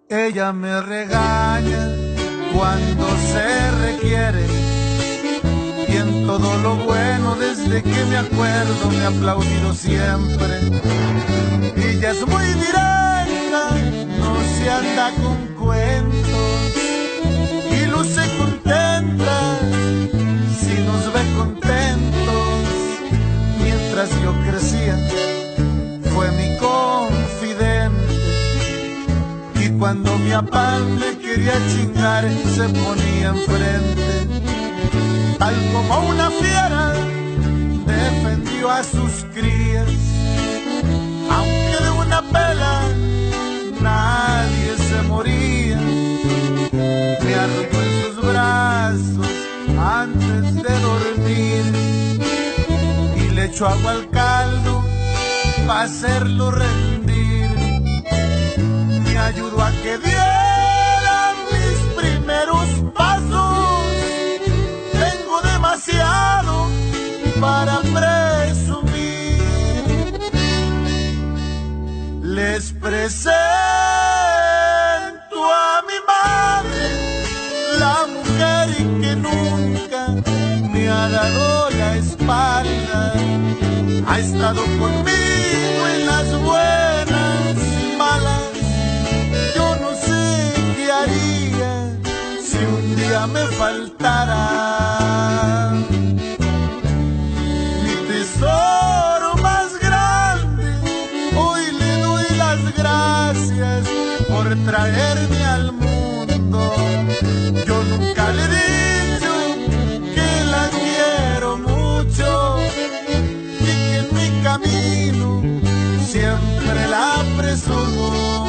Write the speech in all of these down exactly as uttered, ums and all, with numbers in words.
Ella me regaña cuando se requiere, y en todo lo bueno desde que me acuerdo me ha aplaudido siempre. Ella es muy directa, no se anda con cuentos, y luce contenta si nos ve contentos. Mientras yo crecía fue mi confidente, y cuando mi papá me quería chingar se ponía enfrente. Tal como una fiera defendió a sus crías, aunque de una pela nadie se moría. Me arrulló en sus brazos antes de dormir, y le echó agua al caldo para hacerlo rendir. Me ayudó a que diera mis primeros pasos. Tengo demasiado para presumir. Les presento a mi madre, la mujer que nunca me ha dado la espalda. Ha estado conmigo en las buenas y malas. Yo no sé qué haría si un día me faltara. Mi tesoro más grande, hoy le doy las gracias por traerme al mundo. Yo nunca le he dicho que la quiero mucho, y que en mi camino siempre la presumo.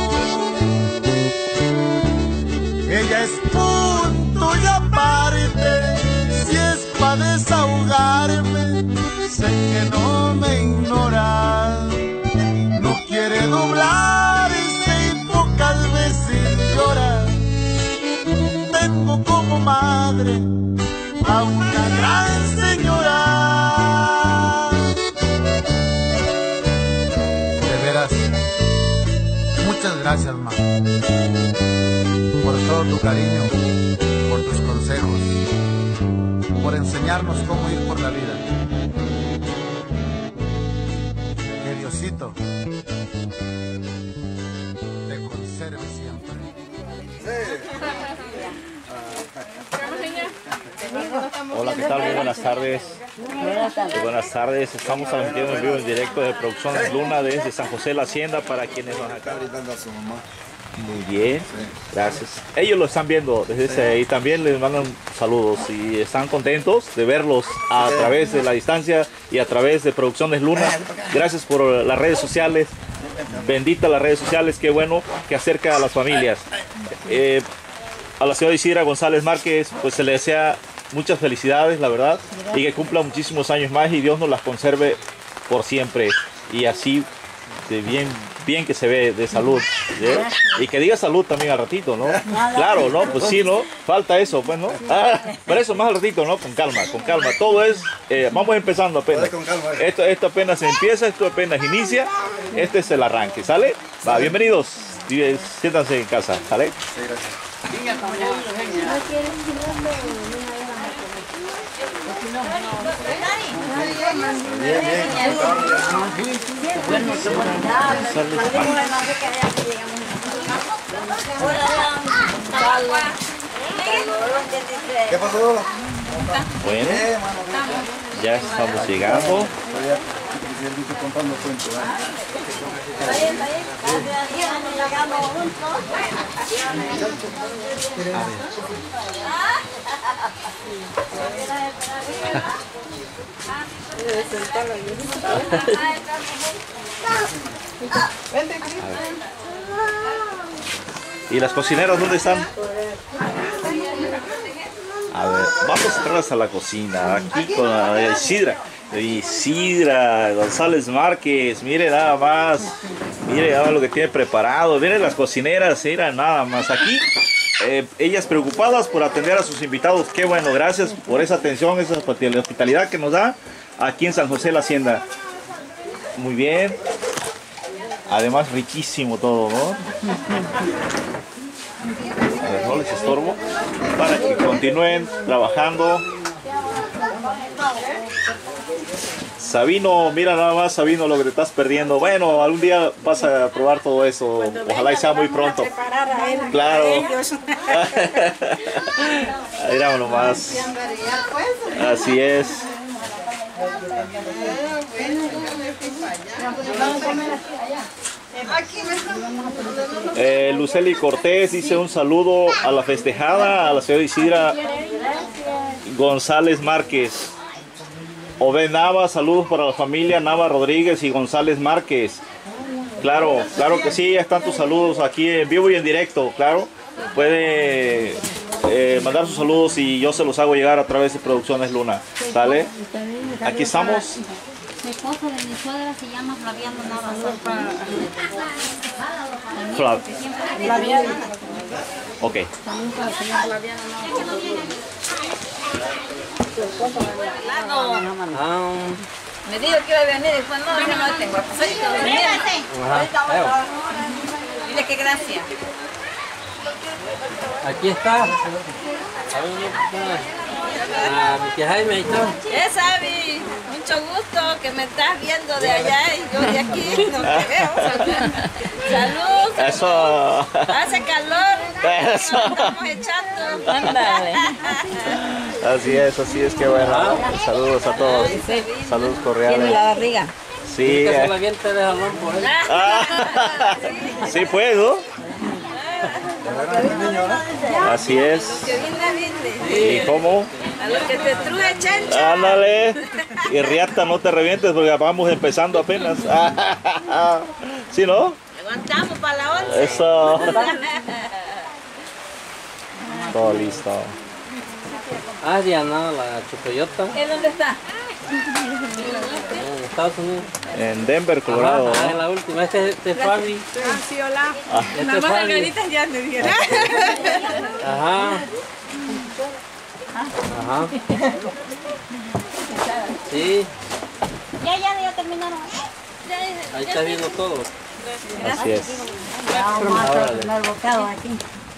Ella es punto y aparte, si es pa' desahogarme, sé que no me ignora. No quiere doblarse y pocas veces llora. Tengo como madre a una gran señora. De veras, muchas gracias, ma, por todo tu cariño, por tus consejos, por enseñarnos cómo ir por la vida. Que Diosito te conserve siempre. Hola, ¿qué tal? Muy buenas tardes. Muy buenas tardes. Estamos transmitiendo en vivo en directo de Producciones Luna desde San José la Hacienda para quienes van acá. Muy bien, gracias. Ellos lo están viendo desde ese, y también les mandan saludos y están contentos de verlos a través de la distancia y a través de Producciones Luna. Gracias por las redes sociales. Bendita las redes sociales, qué bueno que acerca a las familias. Eh, a la señora Isidra González Márquez, pues se le desea muchas felicidades, la verdad, y que cumpla muchísimos años más y Dios nos las conserve por siempre, y así de bien, bien que se ve de salud, ¿sí? Y que diga salud también al ratito, ¿no? Claro, ¿no? Pues sí, ¿no? Falta eso, pues, ¿no? Ah, pero eso más al ratito, ¿no? Con calma, con calma. Todo es, eh, vamos empezando apenas. Esto, esto apenas empieza, esto apenas inicia. Este es el arranque, ¿sale? Va, bienvenidos. Siéntanse en casa, ¿sale? Sí, gracias. Bien, bien. ¿Qué pasó? Bueno, ya estamos llegando. ¿Y las cocineras dónde están? A ver, vamos a entrar hasta la cocina, aquí con la Isidra. Isidra González Márquez, mire nada más, mire nada más lo que tiene preparado, miren las cocineras, mira nada más aquí, eh, ellas preocupadas por atender a sus invitados. Qué bueno, gracias por esa atención, esa hospitalidad que nos da aquí en San José la Hacienda. Muy bien, además riquísimo todo, ¿no? A ver, no les estorbo. Para que continúen trabajando. Sabino, mira nada más, Sabino, lo que te estás perdiendo. Bueno, algún día vas a probar todo eso. Ojalá y sea muy pronto. Claro. Mira nomás. Así es. Eh, Luceli Cortés dice un saludo a la festejada, a la señora Isidra González Márquez. Obed Nava, saludos para la familia Nava Rodríguez y González Márquez. Claro, claro que sí, están tus saludos aquí en vivo y en directo, claro. Puede eh, mandar sus saludos y yo se los hago llegar a través de Producciones Luna. ¿Sale? Aquí estamos. Mi esposo de mi suegra se llama Flaviano Nava. Flav. Flaviano. Ok. Ah, Me dijo que iba a venir y después no, yo no tengo. Soy todo bien. ajá. Dile que gracias. Aquí está. Ah, mi tía Jaime, ahí está. Eh, Sabi, mucho gusto que me estás viendo de allá y yo de aquí, no te veo. Salud. Eso. Hace calor. Eso. Nos estamos echando. Ándale. Así es, así es, que bueno. Saludos a todos. Saludos Tiene cordiales. la barriga. Sí. Que se eh. la aviente de jalón por ahí. Ah, sí, pues, ¿no? Así es. Que viene, viene. ¿Y cómo? A lo que te truje, chancha. Ándale. Y riata, no te revientes porque vamos empezando apenas. ¿Sí, no? Aguantamos para la once. Eso. Todo listo. Ah, Diana, la Chucoyota. ¿En dónde está? En Estados Unidos. En Denver, Colorado. Ajá, ¿no? en la última. Este, este es Fabi. Ah, sí, hola. Este Nada es más Fabi. Margarita ya me dijeron. Ajá. Ajá. Sí, Ya, ya, ya terminaron. ahí está viendo todo. Así es. Vamos a tomar bocado aquí.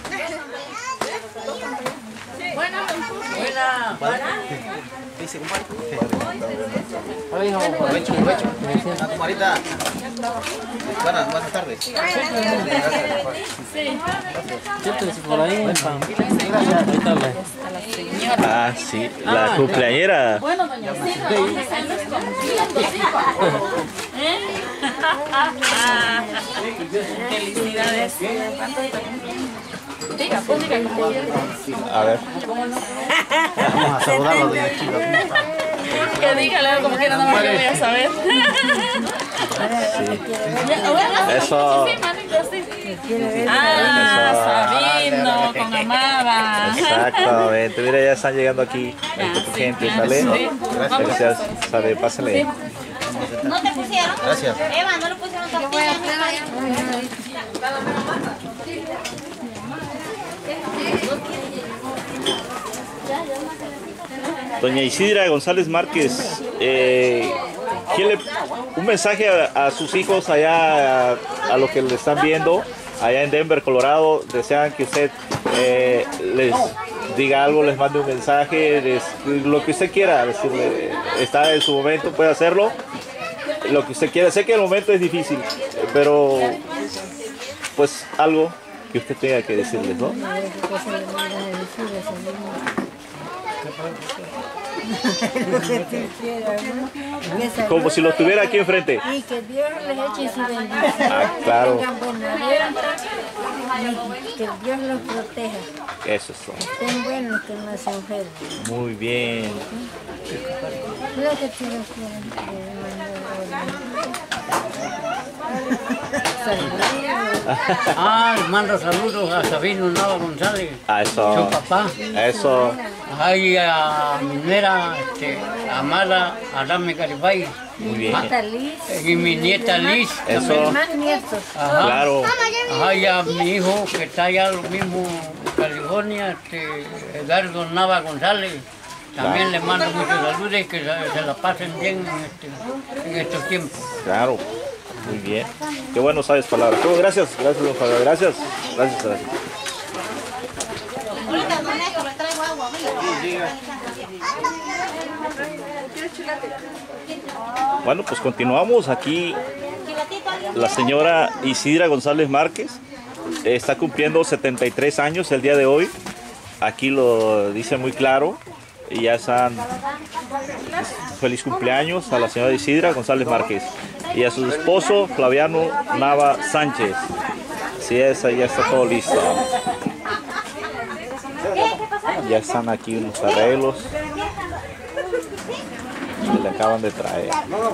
Marita, buenas, buenas tardes. Siéntense por ahí. Ahí está. Ah, sí. La cumpleañera. Bueno, doña Isidra, ¿dónde están los Felicidades. Diga, pues diga. A ver. Vamos a saludarlo de aquí. Que dígale como quiera, nada más yo voy a saber. Eso. Ah, Sabino, con Amada. Exactamente. Mira, ya están llegando aquí. Ahí está tu gente, ¿sale? Gracias. Sale, pásale. ¿No te pusieron? Gracias. Eva, ¿no le pusieron tortilla? Doña Isidra González Márquez, eh, ¿quién le- un mensaje a, a sus hijos allá, a, a los que le están viendo, allá en Denver, Colorado, desean que usted eh, les diga algo, les mande un mensaje, les- lo que usted quiera decirle, está en su momento, puede hacerlo, lo que usted quiera. Sé que el momento es difícil, pero pues algo que usted tenga que decirles, ¿no? Como si lo tuviera aquí enfrente. Y que Dios les eche su bendición. Ah, claro. Que tengan buena vida y que Dios los proteja. Eso es todo. Estén buenos, que no se enfermen. Muy bien. Lo que tú nos quieras, Ah, les mando saludos a Sabino Nava González, A su eso. papá. Eso. Ay, a mi nuera, este, Amada Adame Garibay. Muy bien. Liz, Y mi nieta Liz. Eso. más nietos. Ajá. Claro. Ajá, y a mi hijo que está allá lo mismo en California, este, Eduardo Nava González. También le mando muchos saludos y que se, se la pasen bien en, este, en estos tiempos. Claro. Muy bien. Qué bueno sabes palabras. Oh, gracias. Gracias, don Fabio. Gracias. Gracias. Gracias. bendiga. Bueno, pues continuamos aquí. La señora Isidra González Márquez está cumpliendo setenta y tres años el día de hoy. Aquí lo dice muy claro. Y ya están. Feliz cumpleaños a la señora Isidra González Márquez y a su esposo Flaviano Nava Sánchez. Sí, esa ya está todo listo. Ya están aquí unos arreglos que le acaban de traer.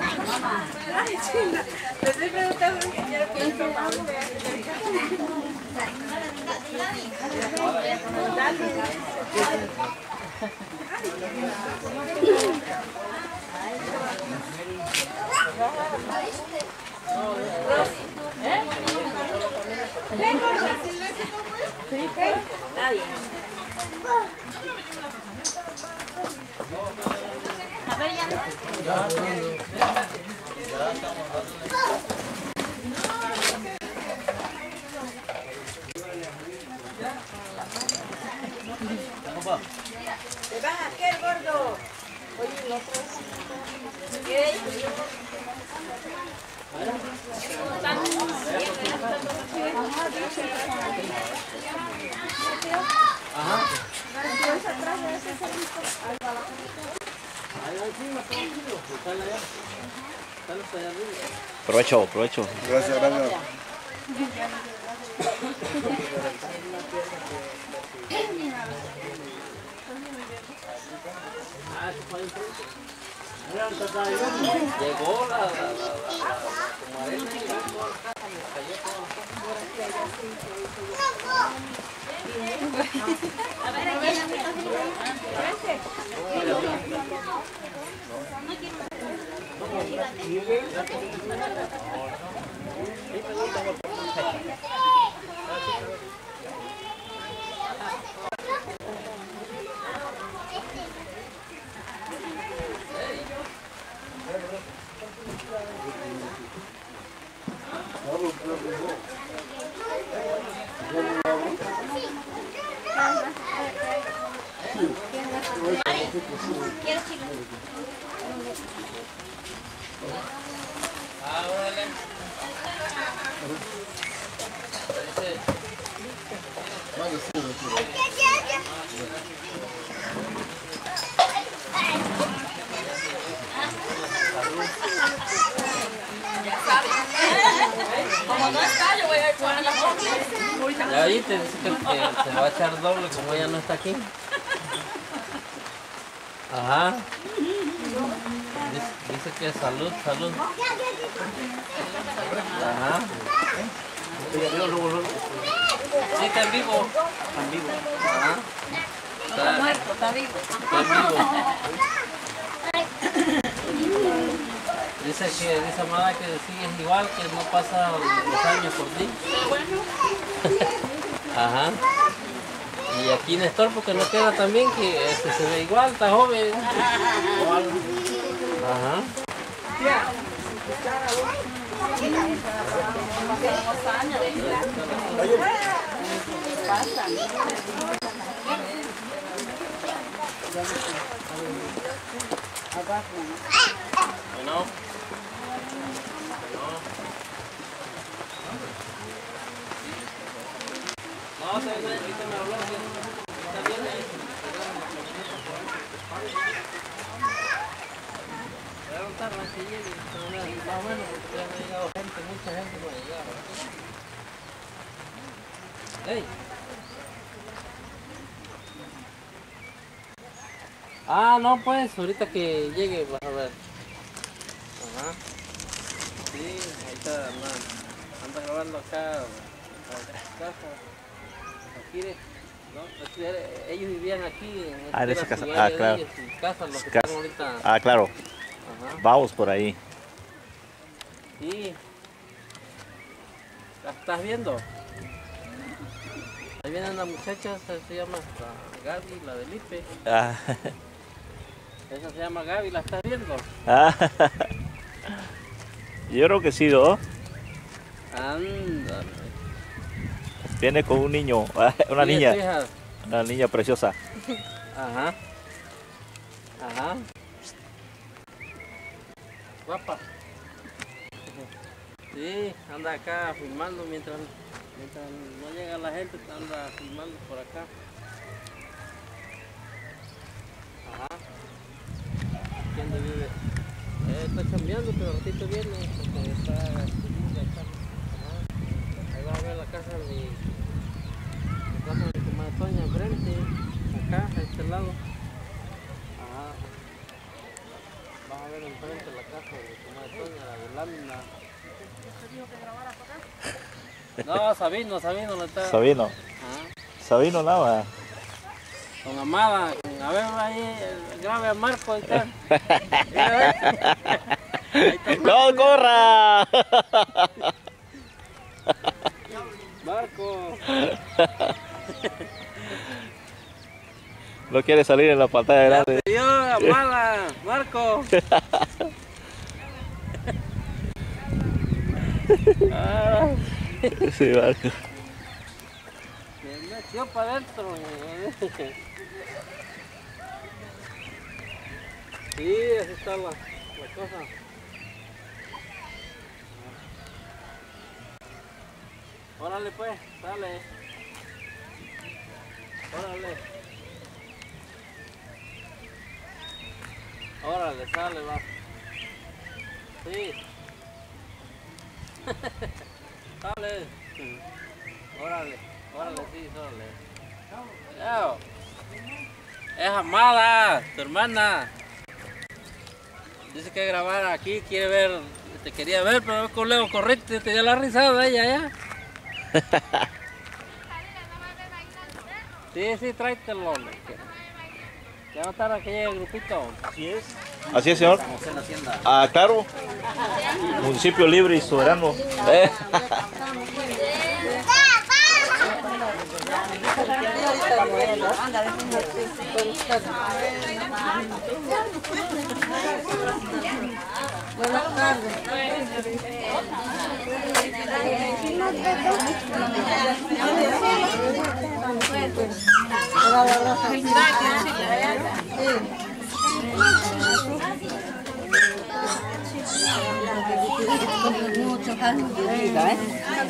¿Te vas a qué, gordo? Oye, no ¿qué? Provecho, provecho. Gracias, gracias. Llegó la, la, la, la, como arena y luego cayó todo. Como no está, yo voy a echar la foto. Ya ahí te dice que, que se va a echar doble como ella no está aquí. Ajá. Dice, dice que salud, salud. Ajá. Sí, está en vivo. Está en vivo. Ajá. Está muerto, está vivo. Está en vivo. Dice que, dice Amada que sigues igual, que no pasa los años por ti. Ajá. Y aquí Néstor, porque no queda también, que este se ve igual, está joven. Ajá. Bueno. No, se ve, ahorita me habló, está bien ahí. Voy a contar más que llegue, más o menos, porque ya me ha llegado gente, mucha gente me ha llegado. ¡Ey! Ah, no, pues, ahorita que llegue, vas a ver. Ajá. Sí, ahorita anda, anda grabando acá, a casa. Aquí, ¿no? Aquí, ellos vivían aquí en Ah, en esa esta casa. ciudad Ah, de claro. ellos, en casa, los que Casa. están ahorita. Ah, claro. Ajá. Vamos por ahí. Sí. ¿La estás viendo? Ahí viene una muchacha, se llama Gaby, la de Lipe. Ah, Esa se llama Gaby, ¿la estás viendo? ah, yo creo que sí, ¿no? Ándale. Viene con un niño, una Sí, niña, hija. una niña preciosa. Ajá. Ajá. Guapa. Sí, anda acá filmando mientras, mientras no llega la gente, anda filmando por acá. Ajá. ¿Quién vive? Eh, está cambiando, pero ratito viene porque está acá. Ahí va a ver la casa de mi, la casa de mi comadre Toña enfrente, acá, a este lado. Ajá. Vas a ver enfrente la casa de mi comadre Toña, la de lámina. No, Sabino, Sabino no está. Sabino. Ajá. Sabino nada. Con Amada, con, a ver ahí, grave a Marco, ahí está. ¡No corra! Marco. No quiere salir en la pantalla grande. Yo, Amada, Marco. Ah. Sí, Marco. Me metió para adentro. Sí, así está la, la cosa. Órale pues, sale. Órale. Órale, sale, va. Sí. Sale. Órale, órale, sí, órale. Chao. Es Amada, tu hermana. Dice que grabar aquí, quiere ver, te quería ver, pero con Leo correcto, te dio la risada ella ya. Sí, sí, tráetelo. Ya va a estar aquí el grupito. Así es. Así es, señor. Ah, claro. Municipio libre y soberano. Eh. Buenas tardes. Muchos años de vida, ¿eh?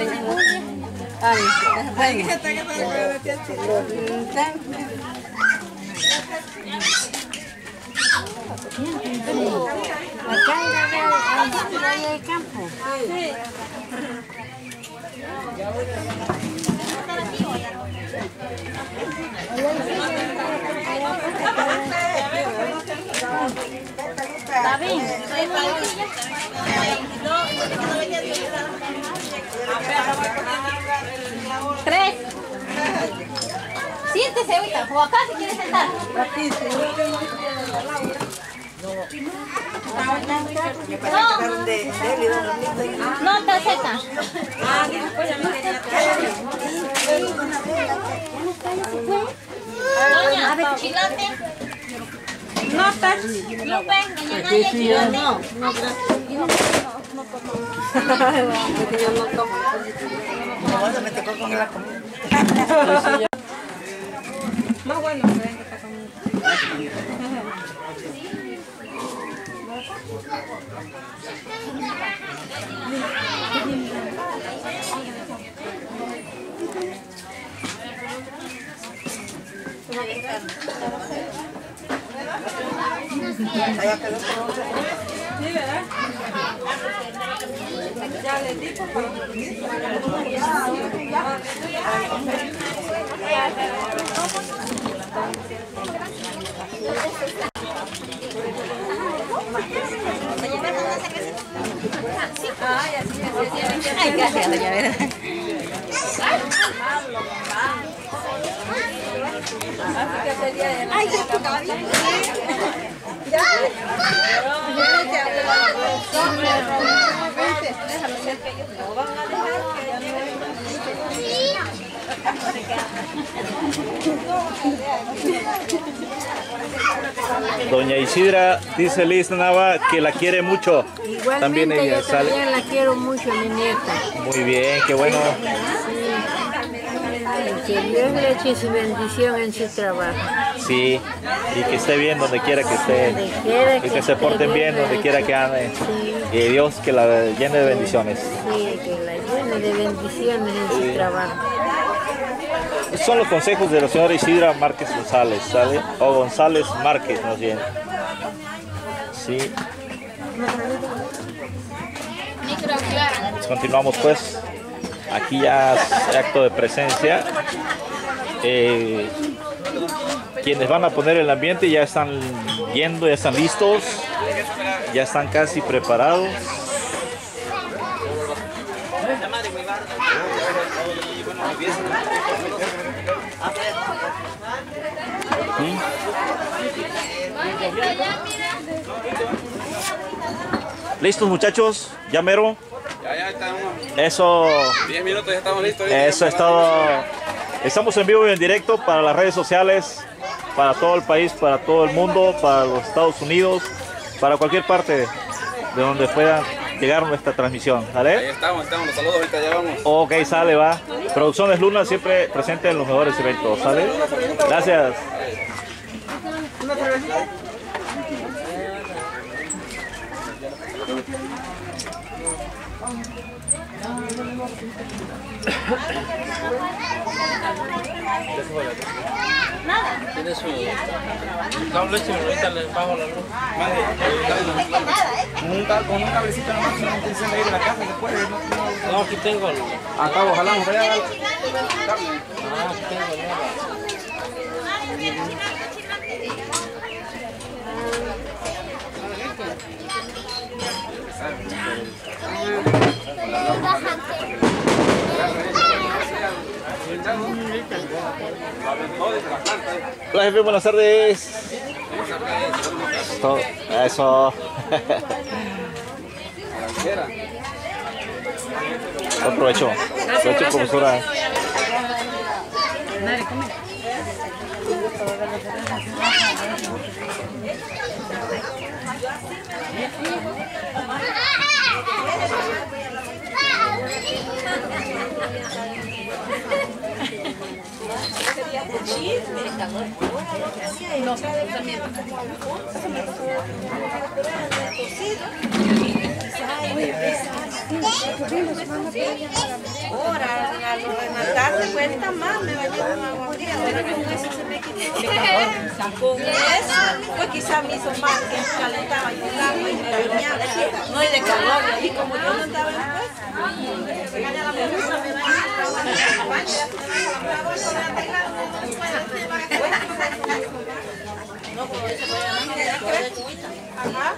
Acá en el campo. Sí. ¿Está bien? Tres. Siéntese ahorita, o acá si quiere sentar. No, no está seca. Doña, chilate. No está. Lupe, doña Naya, chilate. No, no, gracias. No tomo. Yo no tomo. No vas a meter con la comida. Más bueno que venga esta comida. Sí, ¿verdad? Ya les digo, pero... Ay, gracias, doña Vera. Ay, ya tocaba bien. Ya. Déjalo ser que ellos no van a dejar que Doña Isidra dice Liz Nava que la quiere mucho. Igualmente, también ella yo sale. también la quiero mucho, mi nieta. Muy bien, qué bueno. Sí. Que Dios le eche su bendición en su trabajo. Sí, y que esté bien donde quiera que esté. Donde quiera Y que que se esté, porten bien Dios donde le quiera eche- que anden. Sí. Y Dios que la llene de bendiciones. Sí, que la llene de bendiciones en su trabajo. Estos son los consejos de la señora Isidra Márquez González, ¿sale? O González Márquez, más bien. Sí. Pues continuamos pues. Aquí ya es acto de presencia. Eh, quienes van a poner el ambiente ya están yendo, ya están listos. Ya están casi preparados. ¿Sí? ¿Listos, muchachos? ¿Ya mero? Ya, ya estamos. Eso, diez minutos ya estamos listos. eso es todo. Estamos en vivo y en directo para las redes sociales, para todo el país, para todo el mundo, para los Estados Unidos, para cualquier parte de donde pueda llegar nuestra transmisión, Ahí ¿vale? estamos, estamos. Los saludos ahorita ya vamos. Ok, sale, va. Producciones Luna siempre presente en los mejores eventos, ¿sale? Gracias. Tiene su cable, si ahorita le bajo la luz. Con un, ca- con un cablecito nomás, no tiene intención de ir a la casa, se puede. No, no. No, aquí tengo el... Acá, ojalá, ojalá. Ah, aquí tengo el... Hola jefe, buenas tardes. Todo- Eso. Buen provecho. Provecho, profesora. Ahora, a lo rematar cuesta más, me bañé con agua fría, pero con eso se me quitó. Con eso, pues quizás me hizo mal que calentaba yo el agua y me bañaba. No hay de calor, y como yo no estaba en pues, se gana la pelusa, me bañaba, me bañaba. No, como eso voy a ganar de chiquita. Ajá.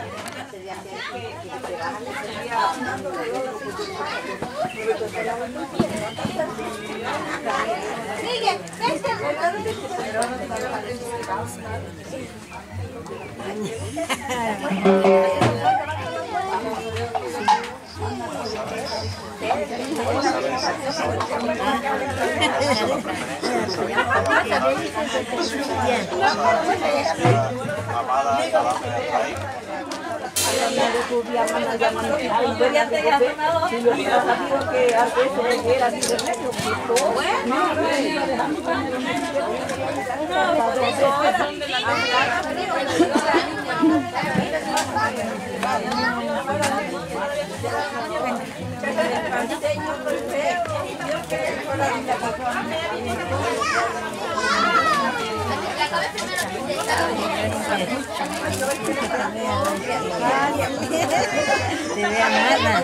Te vea nada.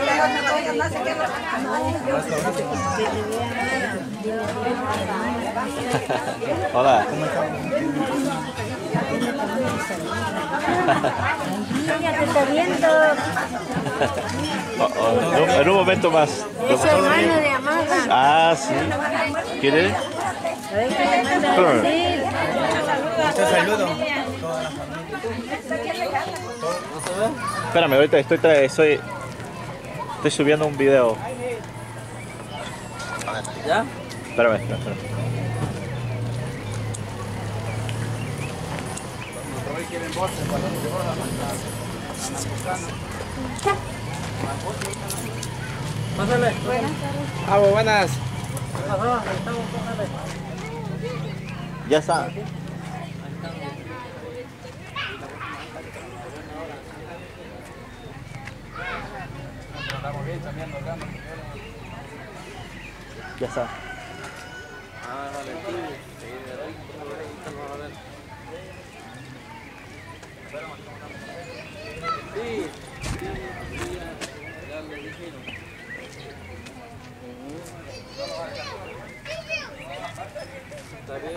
Hola. Ya te está viendo. Oh, oh, en un- en un momento más. Es su hermano de Amada. Ah, sí. ¿Quiere? A ver qué le manda a Claro. decir. Muchos saludos. Espérame, ahorita estoy, tra- estoy, estoy subiendo un video. ¿Ya? Espérame, espérame. espérame. Pásale. Ah, buenas. Ajá, ahí estamos, pásale. Ya está. Ya está. Ah, Valentín. Sí, vamos a ver. Sí, sí, sí, ya, ya lo dijeron. Está bien.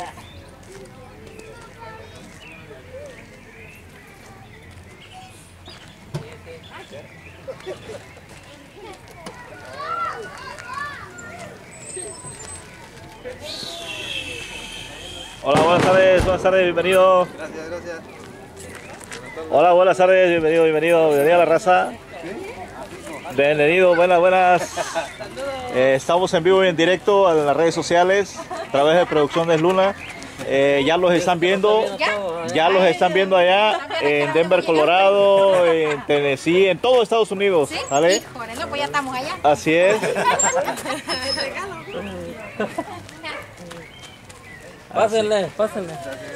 Hola, buenas tardes, buenas tardes, bienvenido. Gracias, gracias. Hola, buenas tardes, bienvenido, bienvenido, bienvenido a la raza. Bienvenido, buenas, buenas. Eh, estamos en vivo y en directo en las redes sociales a través de Producciones Luna. Eh, ya los están viendo, ya los están viendo allá en Denver, Colorado, en Tennessee, en todo Estados Unidos, ¿vale? Híjole, no, pues ya estamos allá. Así es. Pásenle, pásenle.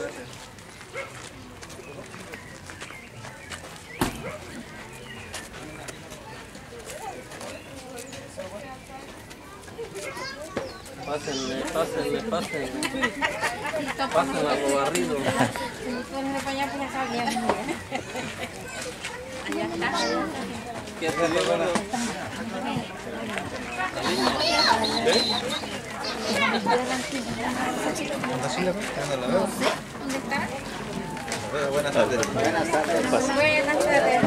Pásenle, pásenle, pásenle. Pásenle a lo barrido. ¿Qué hacerle, bueno? Buenas tardes. Buenas tardes. Buenas tardes.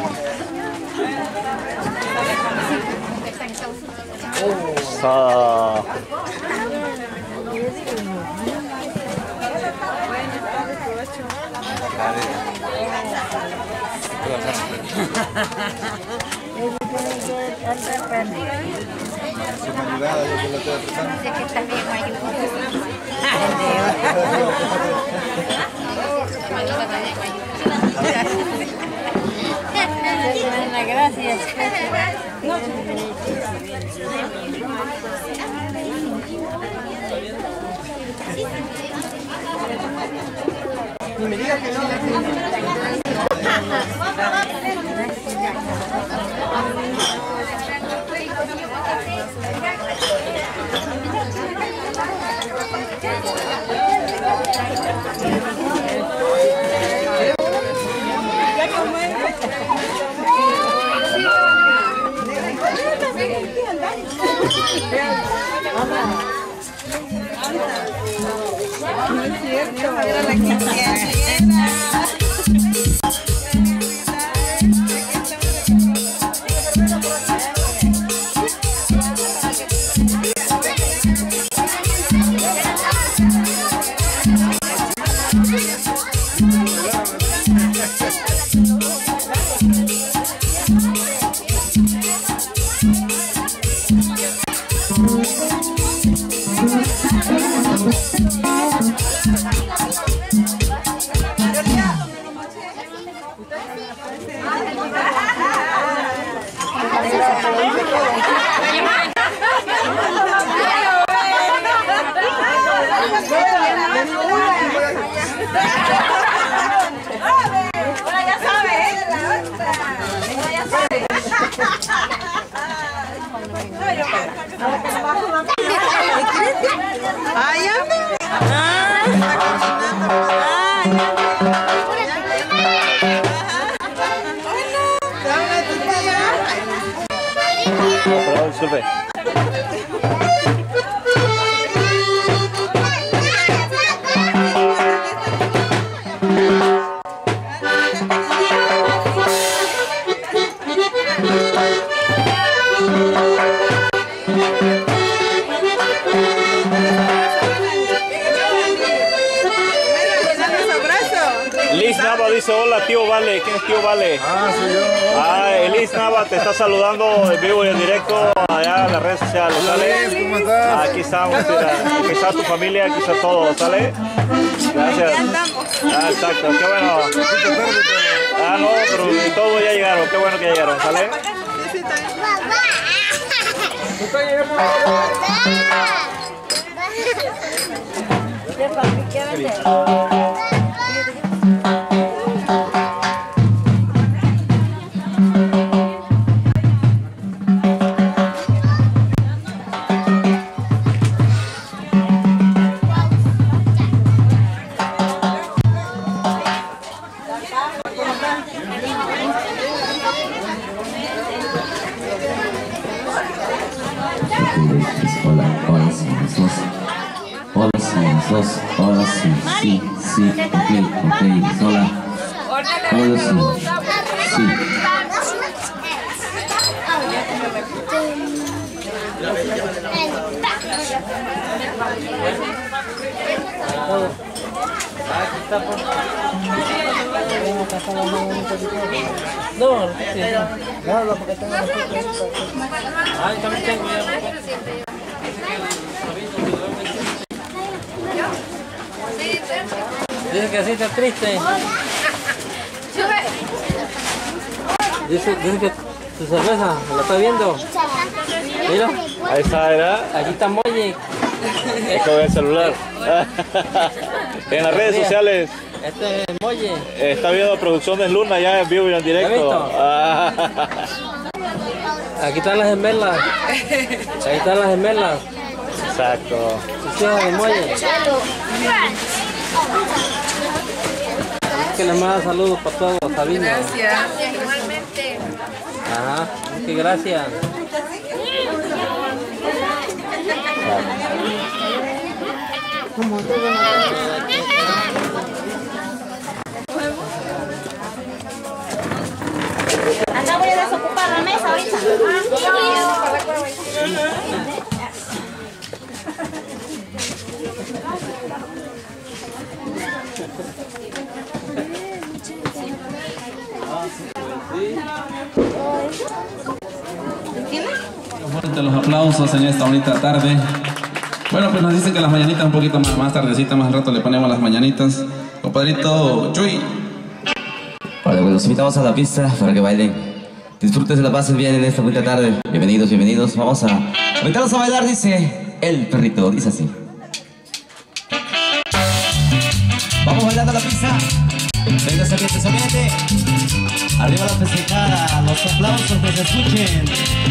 Ah, Gracias. Ni me digas que no. No es cierto, era la quinceañera. Ay, perdón, disculpe. Liz Nava dice hola tío Vale. ¿Quién es tío Vale? Ah, soy yo. Ah, Liz Nava te está saludando en vivo y en directo allá en las redes sociales, ¿sale? Liz, ¿cómo estás? Aquí estamos, mira, aquí está tu familia, aquí está todo, ¿sale? Gracias. Ah, exacto, qué bueno. Ah, no, pero todos ya llegaron, qué bueno que llegaron, ¿sale? Ahora sí, sí, sí, ok, ok, sola. Ahora sí, sí. No, no, no, porque tengo. Ay, también tengo ya. Dice que así está triste. Dice, dice que tu cerveza, ¿la está viendo? Mira. Ahí está, ¿verdad? Aquí está Molle. Esto es el celular. En las redes sociales. Este es Molle. Está viendo Producciones Luna ya en vivo y en directo. Ah. Aquí están las gemelas. Ahí están las gemelas. Exacto. Sí, de Molle. Que le manda saludos para todos, Sabina. Gracias, igualmente. Ajá, muchas gracias. Acá voy a desocupar la mesa ahorita. Fuerte los aplausos en esta bonita tarde. Bueno, pues nos dicen que las mañanitas un poquito más, más tardecita, más rato le ponemos las mañanitas. Compadrito Chuy. Vale, pues los invitamos a la pista para que bailen. Disfruten, se la pasen bien en esta bonita tarde. Bienvenidos, bienvenidos. Vamos a invitarlos a bailar, dice el perrito, dice así. Vamos bailando a la pista. Venga, se ambiente, se ambiente. Arriba la festejada, los aplausos que se escuchen.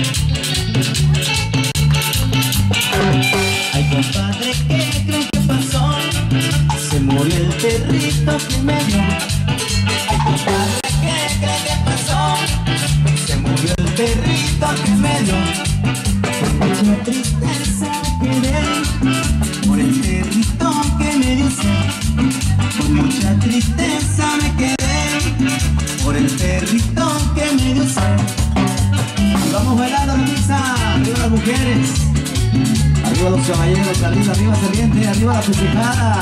Ay, compadre, ¿qué creen que pasó? Se murió el perrito que me dio. Ay, compadre, ¿qué creen que pasó? Se murió el perrito que me dio. Con mucha tristeza me quedé por el perrito que me dio. Con mucha tristeza me quedé por el perrito que me dio. Y vamos bailando la misa, arriba las mujeres, arriba los caballeros, arriba, arriba saliente, arriba la festejada.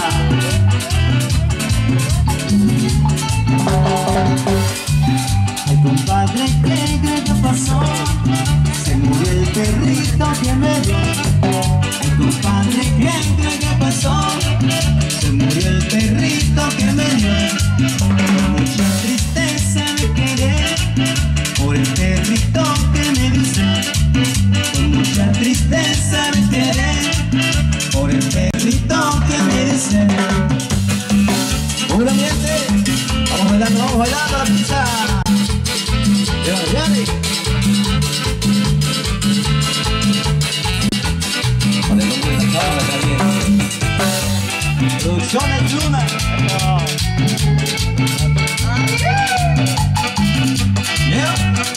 Ay, compadre, ¿qué cree que pasó? Se murió el perrito que me dio. Ay, compadre, ¿qué cree que pasó? Se murió el perrito que me dio. Con mucha tristeza me quedé por el perrito que me dio. Con mucha tristeza me quedé por el perrito que me dio. Un ambiente, vamos bailando, vamos bailando la pizza. Viene, viene. Con el nombre de la cámara también. Producciones Luna. Yeah.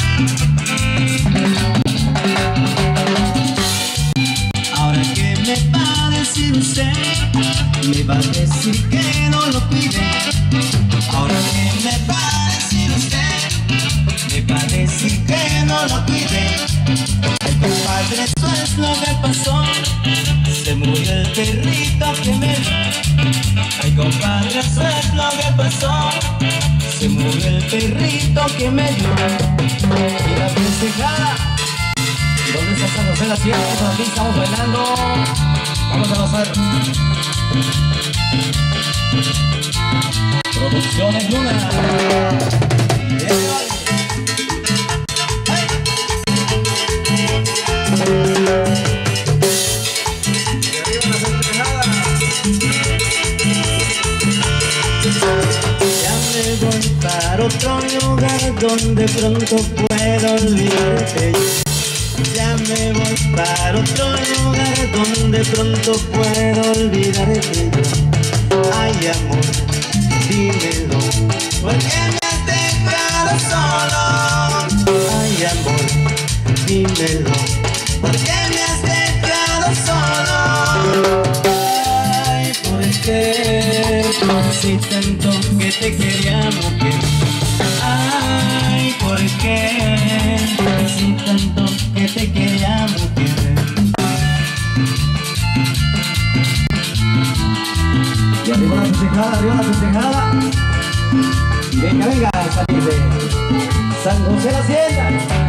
Ahora que me va a decir usted, me va a decir que no lo pide. Ahora que me va a decir usted, me va a decir que no lo pide. Ay, compadre, eso es lo que pasó. Se murió el perrito que me dio. Ay, compadre, eso es lo que pasó. Se murió el perrito que me dio. Y la festejada. ¿Dónde está San José la Sierra? Aquí estamos bailando. Vamos a pasar. Producciones Luna. Y arriba la festejada. Ya me voy para otro lugar donde pronto puedo olvidarte. Ya me voy para otro lugar donde pronto puedo olvidarte. Ay, amor, dímelo, ¿por qué me has dejado solo? Ay, amor, dímelo, ¿por qué me has dejado solo? Ay, ¿por qué? Si tanto que te quería mujer. Ay, ¿por qué? Si tanto que te quería mujer. Y arriba la festejada, arriba la festejada. Y venga, venga, salir de San José la Hacienda.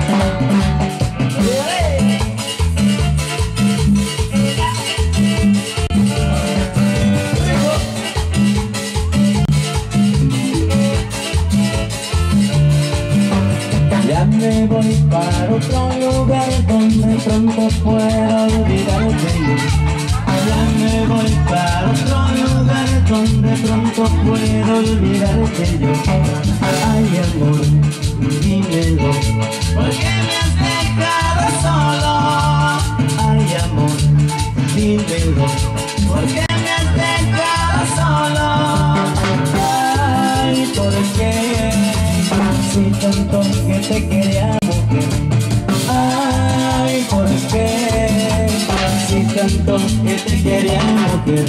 Ya me voy para otro lugar donde pronto puedo olvidarte. Ya me voy para otro lugar donde pronto puedo olvidarte yo. Ay, amor, dímelo, ¿por qué me has dejado solo? Ay, amor, dímelo, ¿por qué me has dejado solo? Ay, ¿por qué? Si tanto que te quería mujer. Ay, ¿por qué? Si tanto que te quería mujer.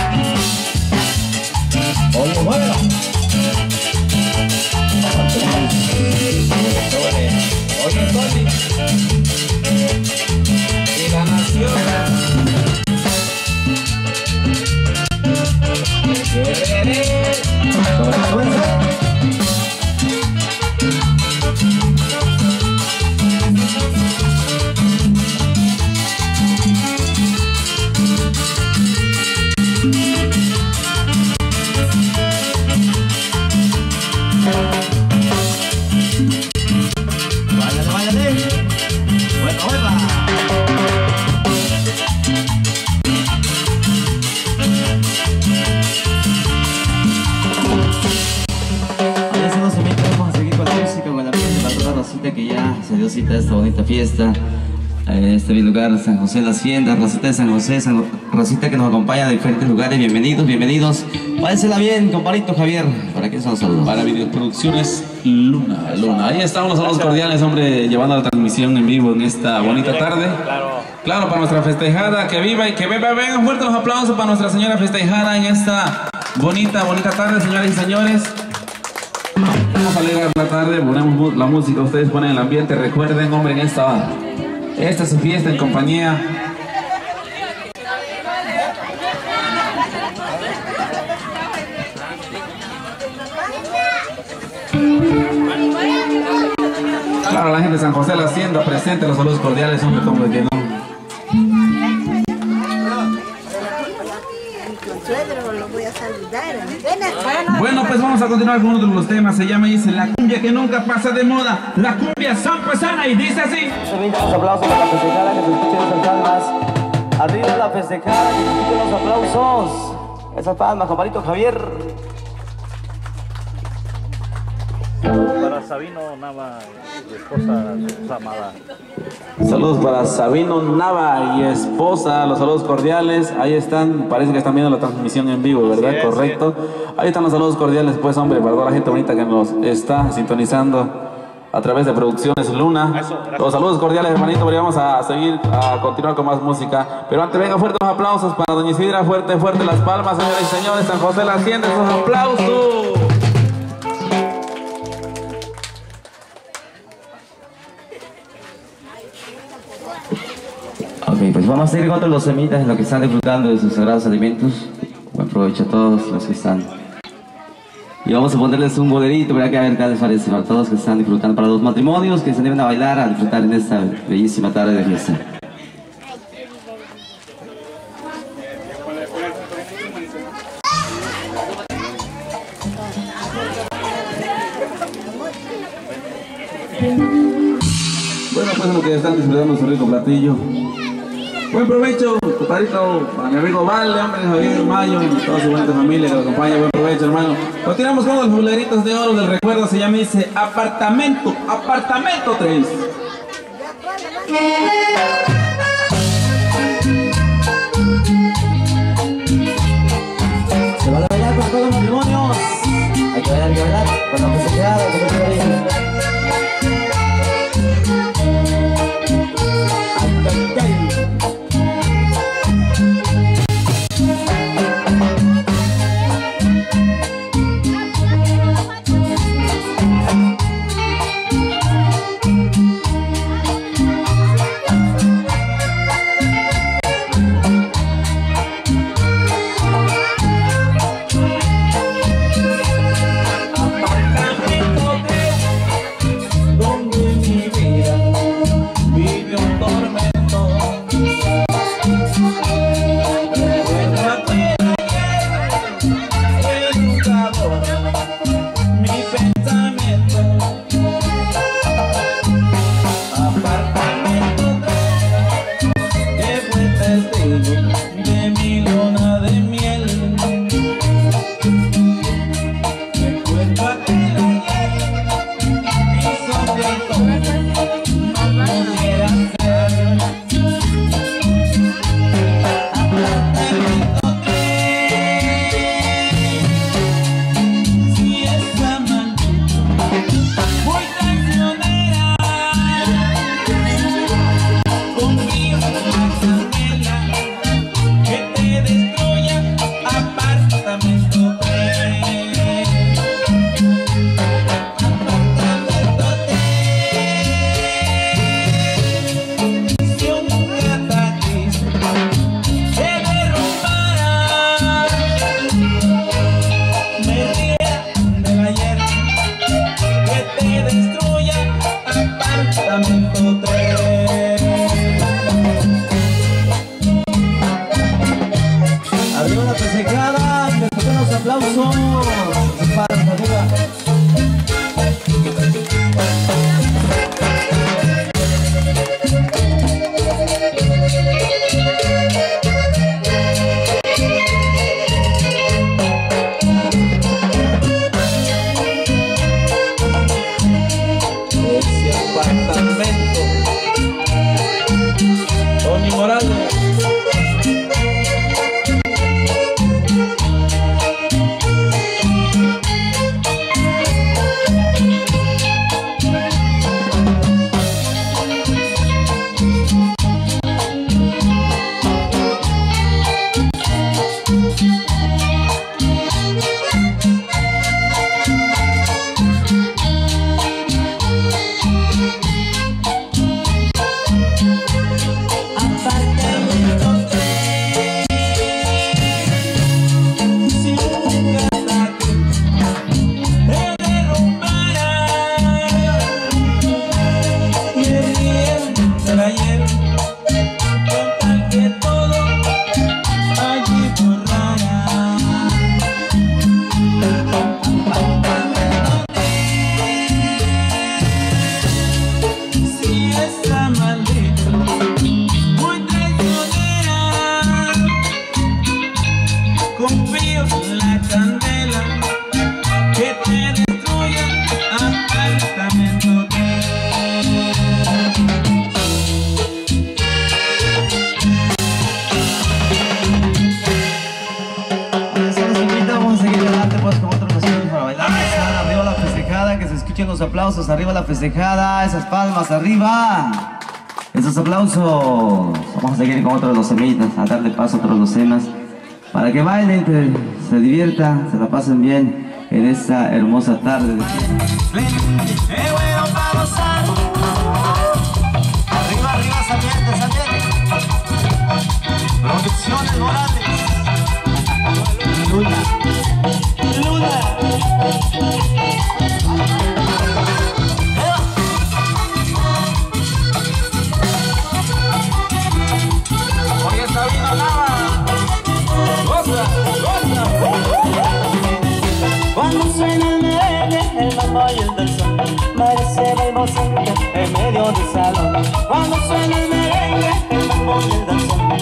Oye, bueno. Oye, Tony. Y la nación. Váyale, váyale. Bueno, vuelva. Ya se nos invita, vamos a seguir con la música, con la fiesta, para toda Rosita que ya se dio cita a esta bonita fiesta. En este lugar, San José la Hacienda, Rosita de San José, San Rosita que nos acompaña de diferentes lugares. Bienvenidos, bienvenidos. Pásela bien, compadrito Javier. ¿Para qué son saludos? Para Videoproducciones Luna. Luna. Ahí estamos los saludos cordiales, hombre, llevando la transmisión en vivo en esta bonita tarde. Claro, para nuestra festejada, que viva y que beba. Vengan fuertes los aplausos para nuestra señora festejada en esta bonita, bonita tarde, señoras y señores. Vamos a alegrar la tarde, ponemos la música, ustedes ponen el ambiente. Recuerden, hombre, en esta, esta es su fiesta en compañía. Claro, la gente de San José la Hacienda presente, los saludos cordiales, hombre, como que no. Bueno, pues vamos a continuar con uno de los temas. Se llama y dice La cumbia que nunca pasa de moda. La cumbia sampasana y dice así. Los aplausos para la festejada, que se escuchen esas palmas. Arriba la festejada, que se escuchen los aplausos. Esas palmas, compadrito Javier. Para Sabino Nava, su esposa, su amada. Saludos para Sabino Nava y esposa, los saludos cordiales. Ahí están, parece que están viendo la transmisión en vivo, ¿verdad? Sí, correcto. Sí. Ahí están los saludos cordiales, pues, hombre, para toda la gente bonita que nos está sintonizando a través de Producciones Luna. Eso, los saludos cordiales, hermanito, porque vamos a seguir, a continuar con más música. Pero antes, venga, fuertes aplausos para doña Isidra, fuerte, fuerte las palmas, señoras y señores. San José la Hacienda, esos aplausos. Ok, pues vamos a seguir con todos los semitas en lo que están disfrutando de sus sagrados alimentos. Buen provecho a todos los que están. Y vamos a ponerles un bolerito para que a ver qué les parece para todos que están disfrutando, para los matrimonios que se deben a bailar, a disfrutar en esta bellísima tarde de fiesta. Bueno, pues lo que están disfrutando su rico platillo. Buen provecho, compadrito, para mi amigo Vale, hombre, Javier Mayo y toda su bonita familia que lo acompaña. Buen provecho, hermano. Continuamos con los boleritos de oro del recuerdo. Se llama, dice, Apartamento, Apartamento tres. Se van a bailar con todos los matrimonios. Hay que bailar, hay que bailar. Con lo que se queda, como se queda. Los aplausos, arriba la festejada, esas palmas arriba, esos aplausos. Vamos a seguir con otros de los semitas, a darle paso a otros los temas para que bailen, que se diviertan, se la pasen bien en esta hermosa tarde. Arriba, arriba, Sabiente, Sabiente. Producciones Morales. Luna. Luna. Oye, Sabino Nava. Goza, goza. Cuando suena el merengue, el mambo y el danzón, merece bailosamente en medio del salón. Cuando suena el merengue, el mambo y el danzón,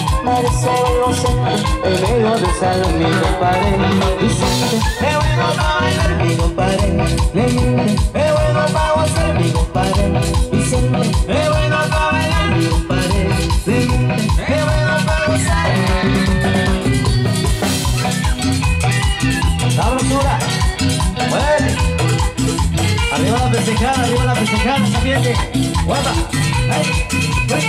gozarlo, mi compadre. Vicente, es bueno para bailar, mi compadre. Clemente, es bueno para gozar, mi compadre. Vicente, es bueno para bailar, mi compadre. Clemente, es bueno para gozar. Sabrosura, mueve. Arriba la pescada, arriba la pescada, también. Guapa, ay, ay.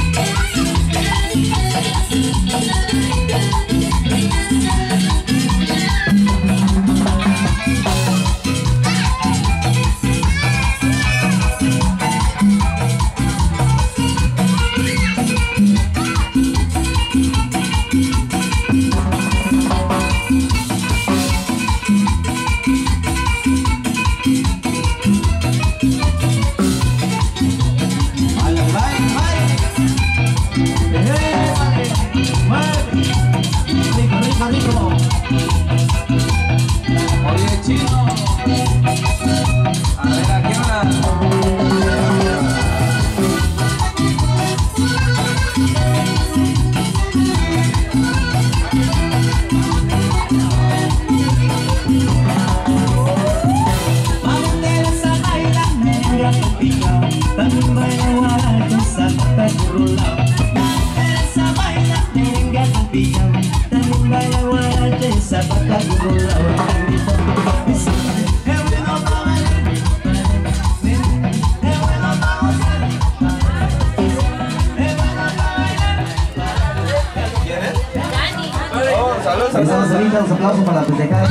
Estamos ahorita, los aplausos para la festejada. Los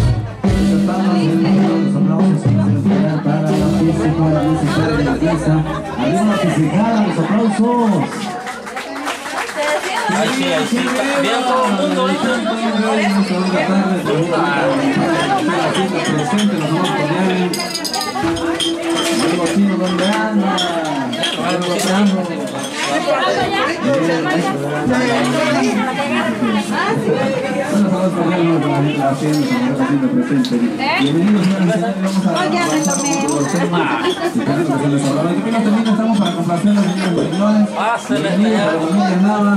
aplausos para la fiesta, para la música de la pieza. Arriba la festejada, los aplausos. Ahí sí, ahí sí. Bien todo el mundo ahorita. Presente, los nuevos cordiales. Amigo chino, ¿dónde anda? Bienvenidos, vamos a estamos para complacer a los niños señores. Bienvenidos a la familia Nava.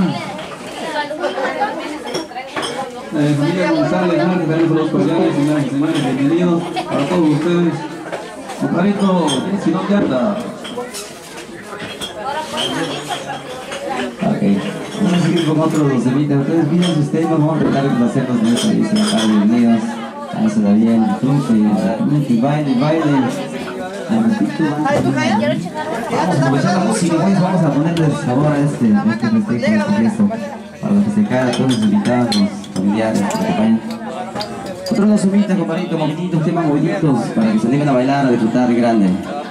Eh, familia González, que tenemos los cordiales, señoras y señores, bienvenidos para todos ustedes. Compadrito, si no te anda. Ok, vamos a seguir con otros dos semitas. Ustedes piden sus temas, vamos a tratar de placerlos en esta edición. Bienvenidos, hágansela bien, disfruten, disfruten, baile, baile. Vamos a aprovechar la música, pues vamos a ponerle sabor a este, este festejo, este gesto, para festejar a todos los invitados, los familiares que acompañan. Otros dos semitas, compadrito, movimientos, temas moviditos, para que se animen a bailar, a disfrutar grande.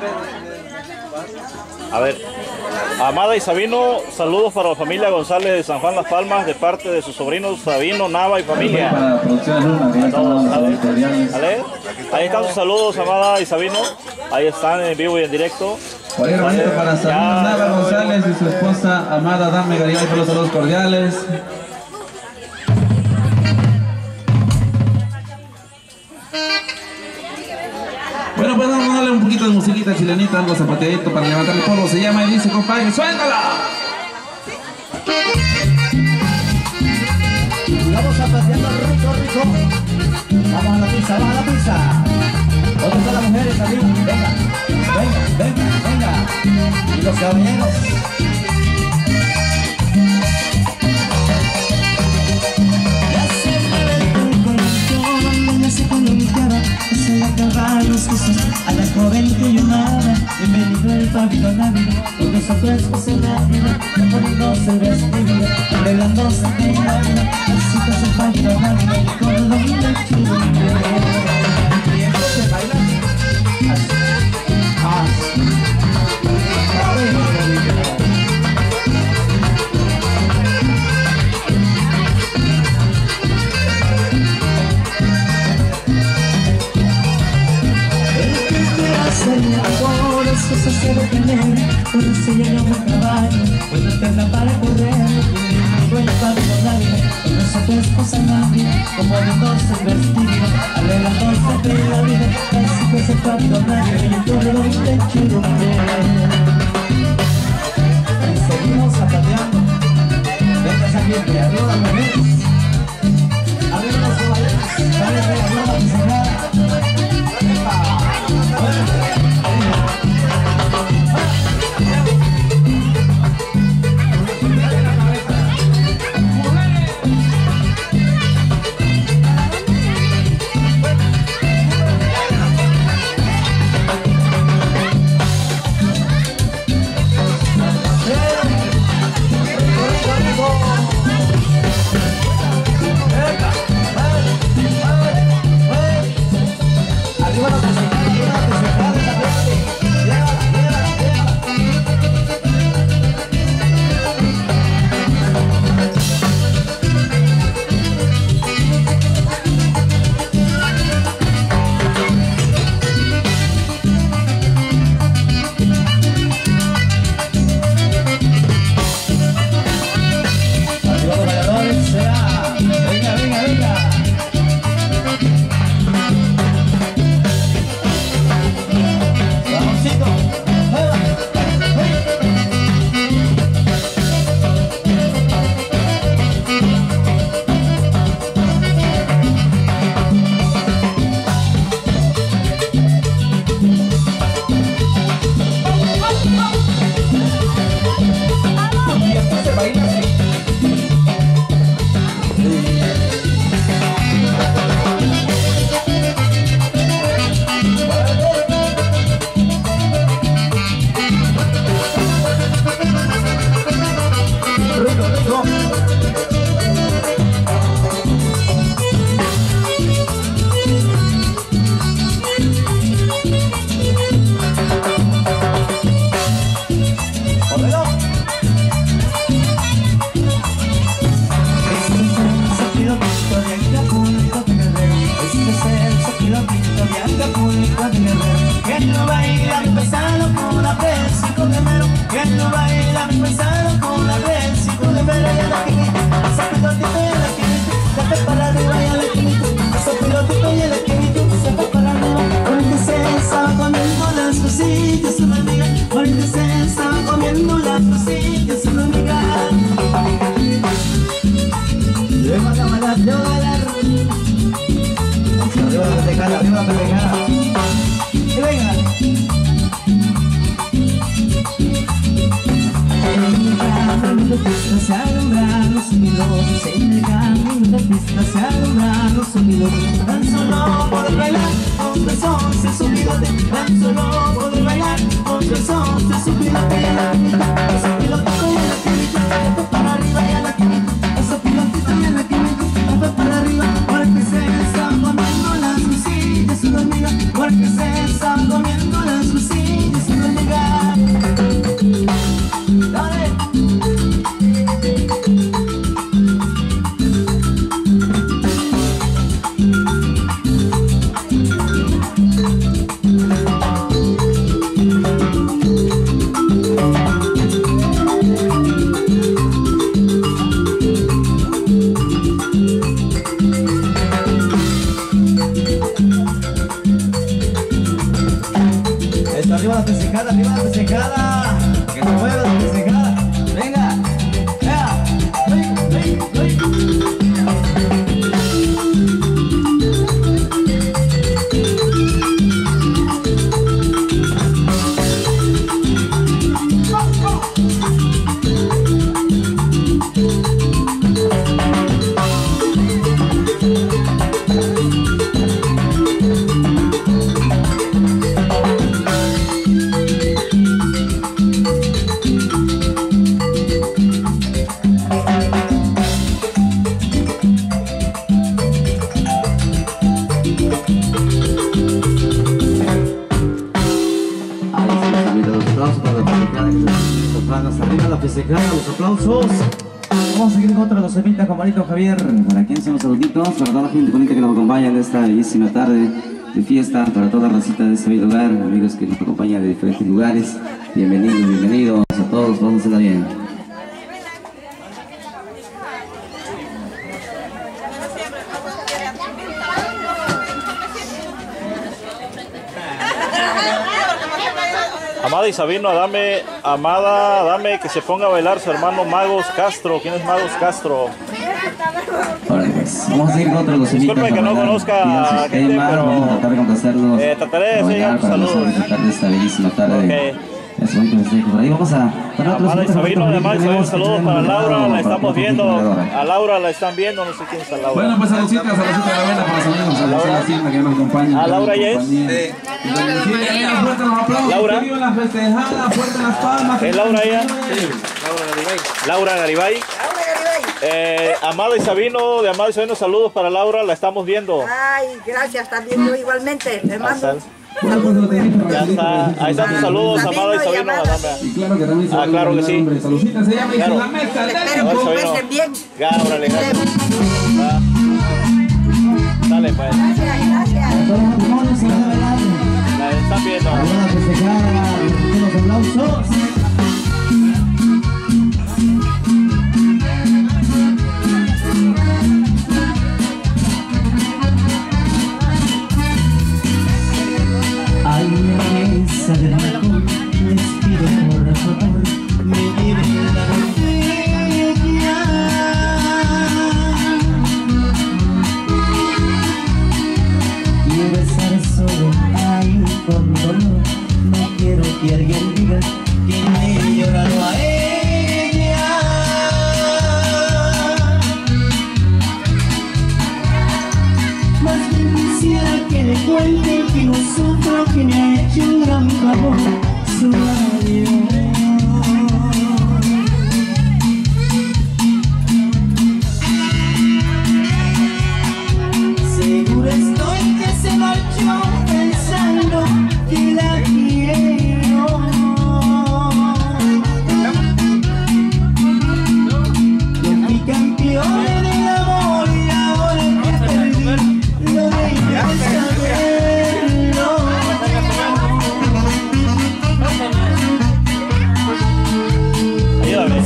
A ver. Amada y Sabino, saludos para la familia González de San Juan Las Palmas de parte de sus sobrinos Sabino, Nava y familia. Para Producciones Luna, que ya estamos ¿Vale? Ahí están sus saludos, Amada y Sabino. Ahí están en vivo y en directo. Por ahí, bonito para Sabino Nava González y su esposa Amada Dame Garibay, por los saludos cordiales. Bueno, pues vamos a darle un poquito de musiquita chilenita, algo zapateadito para levantar el polvo. Se llama y dice, compadre, ¡suéltala! Vamos zapateando rico, rico. Vamos a la pizza, vamos a la pizza. ¿Dónde están las mujeres, amigos? Venga, venga, venga, venga. Y los caballeros. A la joven que yo amaba, bienvenido el pabilo Navidad, con esos frescos en la vida, poniéndose el vestido, arreglándose en la vida, así que se pabilo Navidad, con el domingo chido. Y esto se baila así, así. Por eso se hace de tener, por eso llega un caballo, cuando tenga para correr, bueno para nadie, con esa tu esposa nadie, como de dos el vestido, arreglándose de la vida, así que se cuando nadie, y todo lo que quiero ver. Y seguimos zapateando, vengas aquí, arriba las mujeres. Arriba la festejada, arriba la festejada. Y venga. Se alumbran los sonidos, en el camino de fiesta se alumbran los sonidos. Tan solo poder bailar, con besos se subidote. Tan solo poder bailar, con besos se subidote. Ese pilotito y la quinita, para arriba y a la quinita. Ese pilotito y la quinita, para arriba. Porque se están comiendo las cosillas sin hormiga. Porque se están comiendo las cosillas sin hormiga. Dale. Eso, arriba la pesecada, arriba la pesecada. Que se mueva la pesecada. Venga, venga, ven, ven, ven. Arriba la festejada, los aplausos. Vamos a seguir con otro de los evitas, compañito Javier. Para quien son los saluditos, para toda la gente bonita que nos acompaña en esta bellísima tarde de fiesta, para toda la racita de este bello lugar, amigos que nos acompañan de diferentes lugares. Bienvenidos, bienvenidos a todos, vamos a hacerla bien. Amada y Sabino, dame, Amada, dame que se ponga a bailar su hermano Magos Castro. ¿Quién es Magos Castro? Ahora pues, vamos a seguir con otro de los evitas. Disculpe que no conozca a gente, pero... Vamos a tratar de contestarlos. Eh, trataré de seguir para saludos. disfrutar de esta bellísima tarde. Okay. Es bonito festejo. Por ahí vamos a... Amada y Sabino, además, un saludo para Laura, la estamos viendo. A Laura la están viendo, no sé quién es Laura. Bueno, pues saludcitas, saludcitas de la buena para los amigos, a Laura Silva que nos acompaña. ¿A Laura ya es? Sí. Fuerte los aplausos, Laura. que vivan las festejadas, fuerte las palmas. ¿Es Laura ella? Sí. Laura Garibay. Eh, Amado y Sabino, de Amado y Sabino, saludos para Laura, la estamos viendo. Ay, gracias, también yo igualmente, le mando. Ya está, ahí están tus saludos, Amado y Sabino. Y claro que también se Ah, claro que sí. Saludcitas, se llama Claro. la mesa. Espero que me besen bien. Ya, órale, gracias. Va. Dale, pues. Gracias, gracias. La están viendo. Los aplausos. Ay, me sale mejor, les pido por favor, me lleven la botella. Y besar solo ahí con dolor, no quiero que alguien diga que me he llorado a ella. Más bien quisiera que le cuente que no sufro, que me ha hecho un gran favor su adiós. Seguro estoy que se marchó pensando que la quiero. Yo fui campeón en el amor y ahora que perdí lo dejé saberlo. Ayúdame.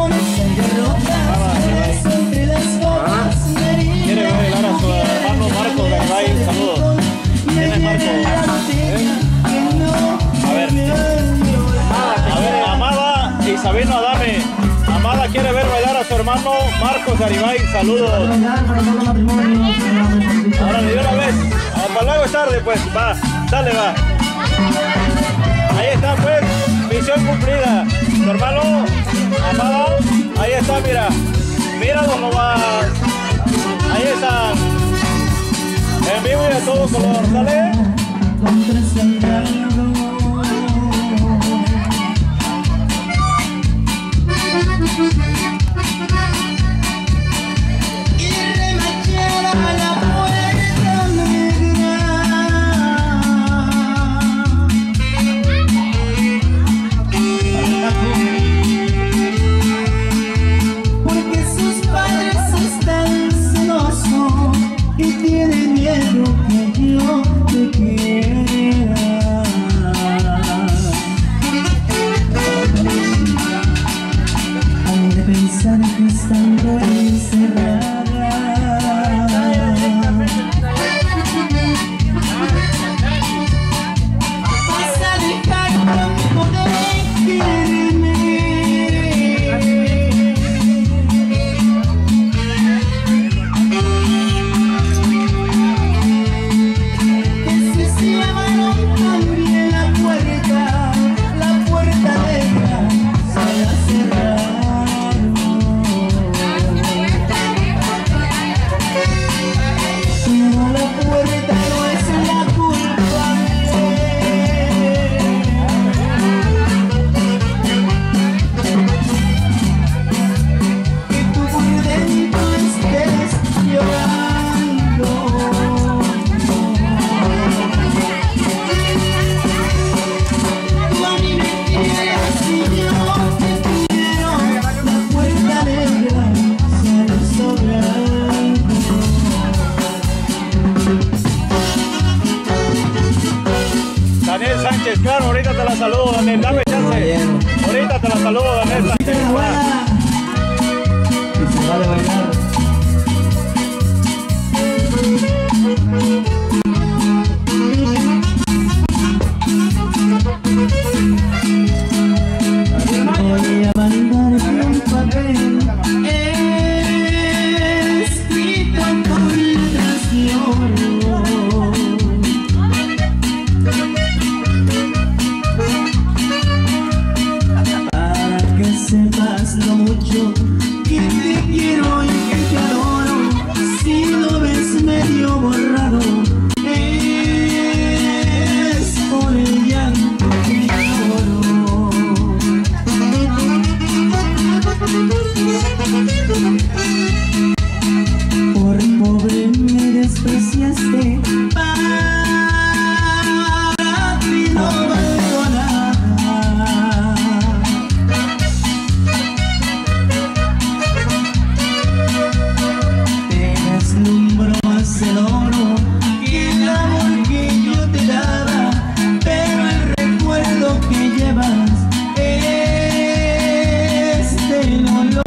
Quiere bailar a su hermano Marco Garibay, saludos. ¿Quién es Marco? ¿Eh? A ver. A ver, Amada y Sabino Adame. Amada quiere ver bailar a su hermano Marcos Garibay, saludos. Ahora le dio una vez. es tarde, pues, va, dale, va. Ahí está, pues, misión cumplida. Tu hermano, amado, ahí está, mira. Míralo nomás. Ahí está. En vivo y de todo color, ¿sale? Claro, ahorita te la saludo, Daniel, dame chance. Ahorita te la saludo, Daniel. Que se vale bailar. Voy a mandarte un papel escrito con letras de oro, para que sepas lo mucho que te quiero y que te adoro. Si lo ves medio borrado, es por el llanto que lloro. Por pobre me despreciaste, para ti no valgo nada. Te deslumbro más el oro que el amor que yo te daba, pero el recuerdo que llevas este no lo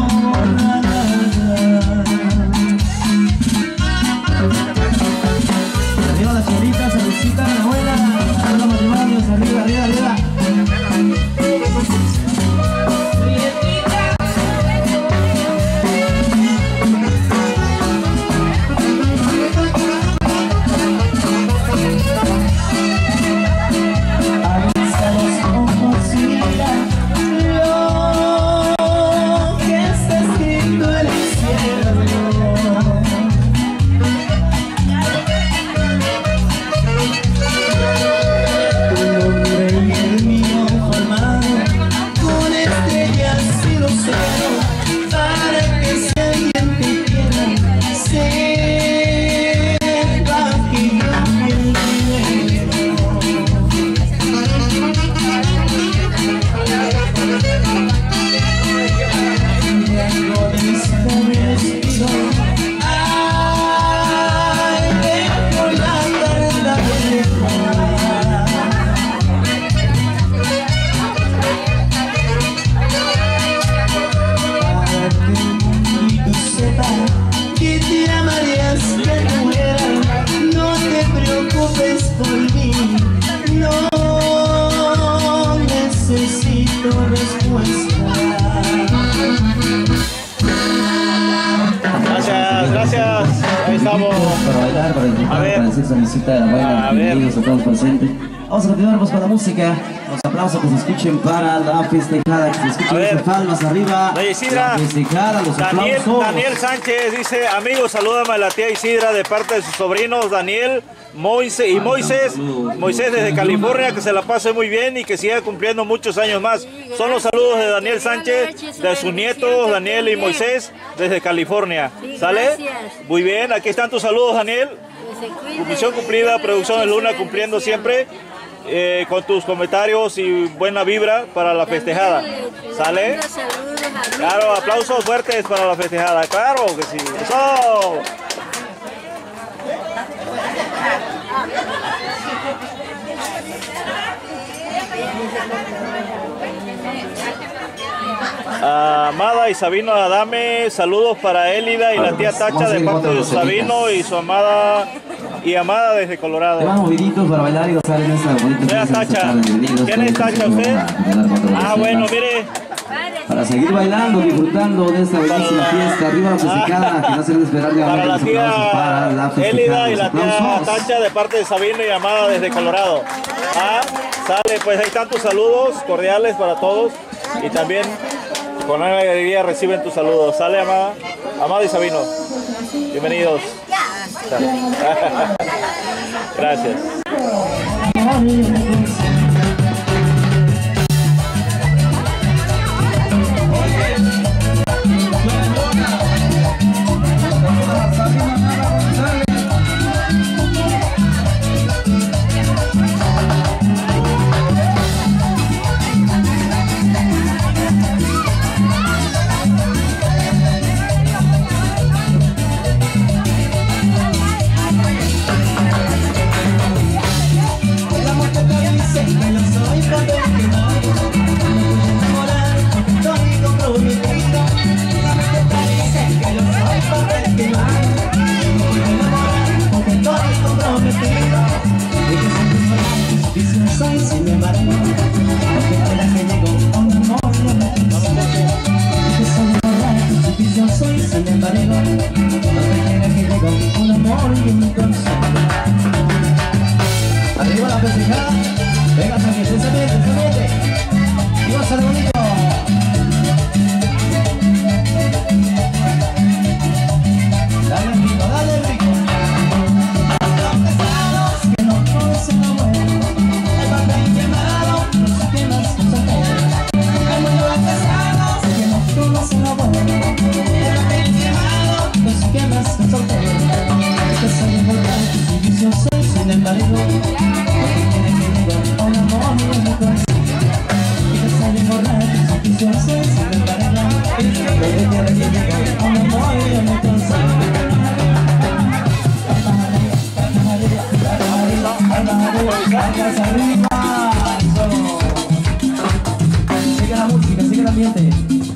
arriba las chelitas, saludcita a la abuela, a los matrimonios, arriba, arriba, arriba. Alza los ojos y mira lo que está escrito en el cielo. vamos. Para bailar, para disfrutar, para decir su visita de la buena. A ver. Bienvenidos a todos presentes. Vamos a continuar pues, con la música. Los aplausos que se escuchen para la festejada. Que se escuchen esas palmas arriba. Doña Isidra, la festejada, los Daniel, aplausos. Daniel Sánchez dice, amigo, salúdame a la tía Isidra de parte de sus sobrinos Daniel Moisés y Moisés. Moisés desde California, que se la pase muy bien y que siga cumpliendo muchos años más. Son los saludos de Daniel Sánchez, de sus nietos Daniel y Moisés desde California. ¿Sale? Muy bien, aquí están tus saludos, Daniel. Misión cumplida, Producciones Luna cumpliendo siempre. Eh, con tus comentarios y buena vibra para la festejada. ¿Sale? Claro, aplausos fuertes para la festejada. Claro que sí. ¡Eso! Amada y Sabino Adame, saludos para Élida y la tía Tacha de parte de Sabino y su amada y amada desde Colorado. Te van moviditos para bailar y gozar en esta bonita fiesta. Tacha. ¿Quién es Tacha usted? Ah, bueno, mire. Para seguir bailando, disfrutando de esta bellísima fiesta. Arriba la festejada, que no se deben esperar de para la tía para la Élida y la tía Tacha de parte de Sabino y amada desde Colorado. Ah, sale, pues ahí están tus saludos cordiales para todos y también con alegría reciben tus saludos. Sale, amada, amada y Sabino. Bienvenidos. Gracias. Soy sin embargo, porque quiera que llego a un amor no me consigue. Que soy borracho, y yo soy sin embargo, porque quiera que llego a un amor y me consigue. Arriba la festejada, venga, se mete, se mete, se mete. Y va a ser bonito. Dale rico, dale rico. Los pesados que no conocen lo bueno. Sin embargo, porque tiene que llegar a un amor y no consigue. Y que sale borracho, y yo soy sin embargo, porque tiene que llegar a un amor y no consigue. Sigue la música, sigue el ambiente.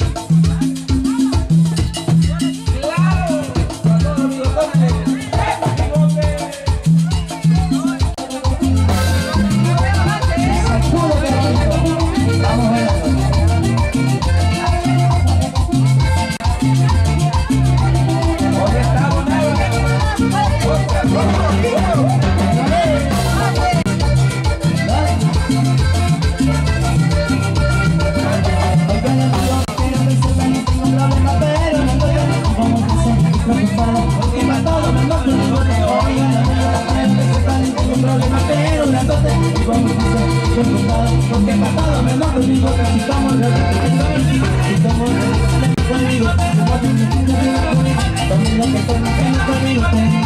Porque pasado me lo digo que si estamos si estamos conmigo, también lo que tengo conmigo.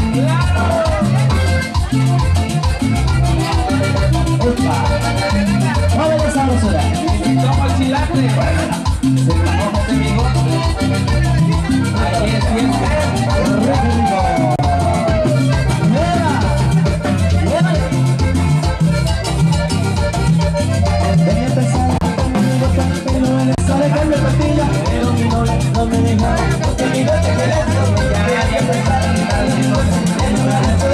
Opa, vamos a esa rosura. Como el chilate, se trabaja este bigote. Aquí es siempre rico. Venía pensando conmigo pero él sabe que me pastilla, pero mi novia no me deja, porque mi noche que le dio, que había pensado en mi casa,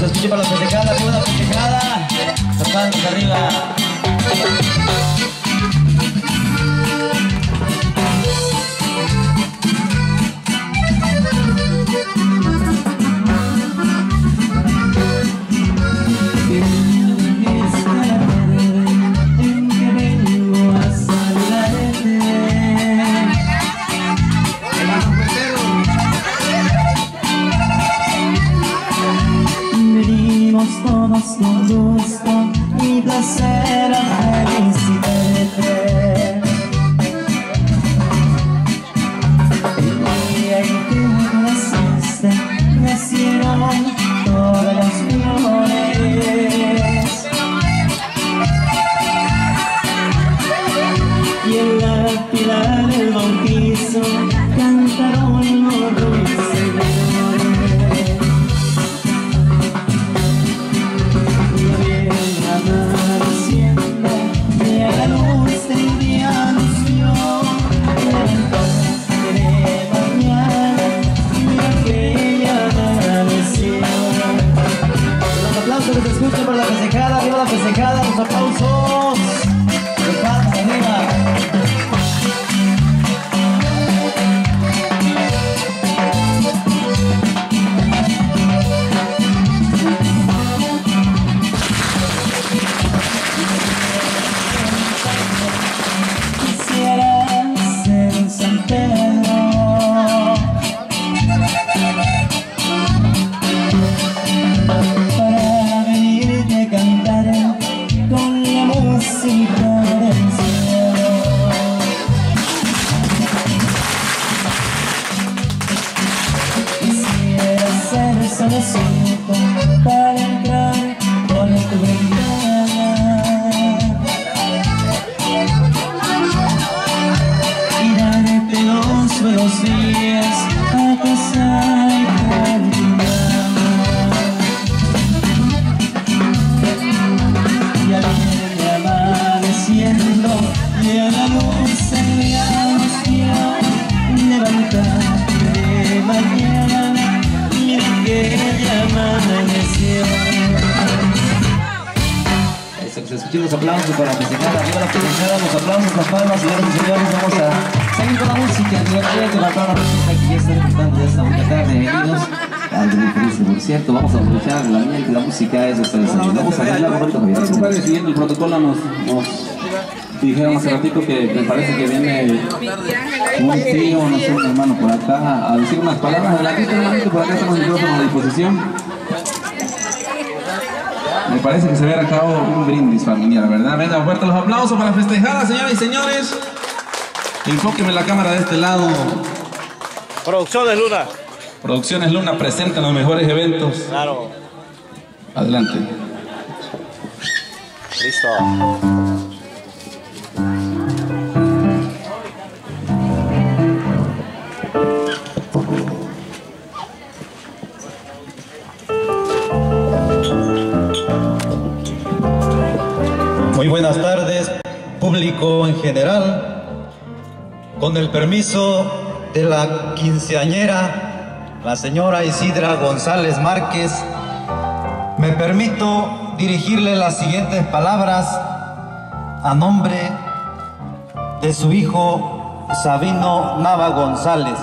se escuche para la festejada, arriba la festejada. Las manos arriba. Todos con gusto y placer a felicitarte. El día en que naciste, nacieron todas las flores, y en la pila del bautizo cantaron los ruiseñores. Que se escuche por la festejada, arriba la festejada, los aplausos, los palos arriba. Quisiera ser un San Pedro, solecito para entrar por tu ventana y darte los buenos días a casa y por tu cama. Ya viene amaneciendo y a la luz se me anunció levantarte de mañana. Que ya amaneció. Eso, que se escuchen los aplausos para festejar, arriba la festejada, los aplausos, las palmas, señoras y señores, vamos a seguir con la música, divertida que faltaba la música que ya está disfrutando de esta bonita tarde, bienvenidos al de Feliz, por cierto, vamos a aprovechar el ambiente, la música es ustedes, vamos a bailar un poquito, Javier. Siguiendo el protocolo nos, nos dijeron hace ratito que me parece que viene un tío, no sé, un hermano por acá a decir unas palabras. Adelante, hermanito, por acá estamos en a disposición. Me parece que se ve a cabo un brindis familiar, ¿verdad? Venga, fuerte los aplausos para festejar, señoras y señores. Enfóquenme la cámara de este lado. Producciones Luna. Producciones Luna presentan los mejores eventos. Claro. Adelante. Listo. Muy buenas tardes, público en general. Con el permiso de la quinceañera, la señora Isidra González Márquez, me permito dirigirle las siguientes palabras a nombre de su hijo Sabino Nava González.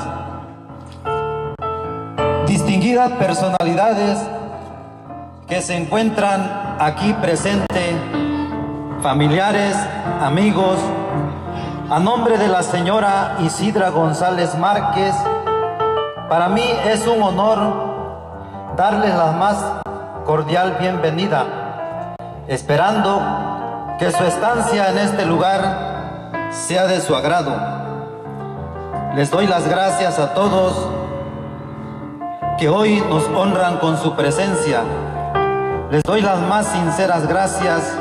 Distinguidas personalidades que se encuentran aquí presentes, familiares, amigos, a nombre de la señora Isidra González Márquez, para mí es un honor darles la más cordial bienvenida, esperando que su estancia en este lugar sea de su agrado. Les doy las gracias a todos que hoy nos honran con su presencia. Les doy las más sinceras gracias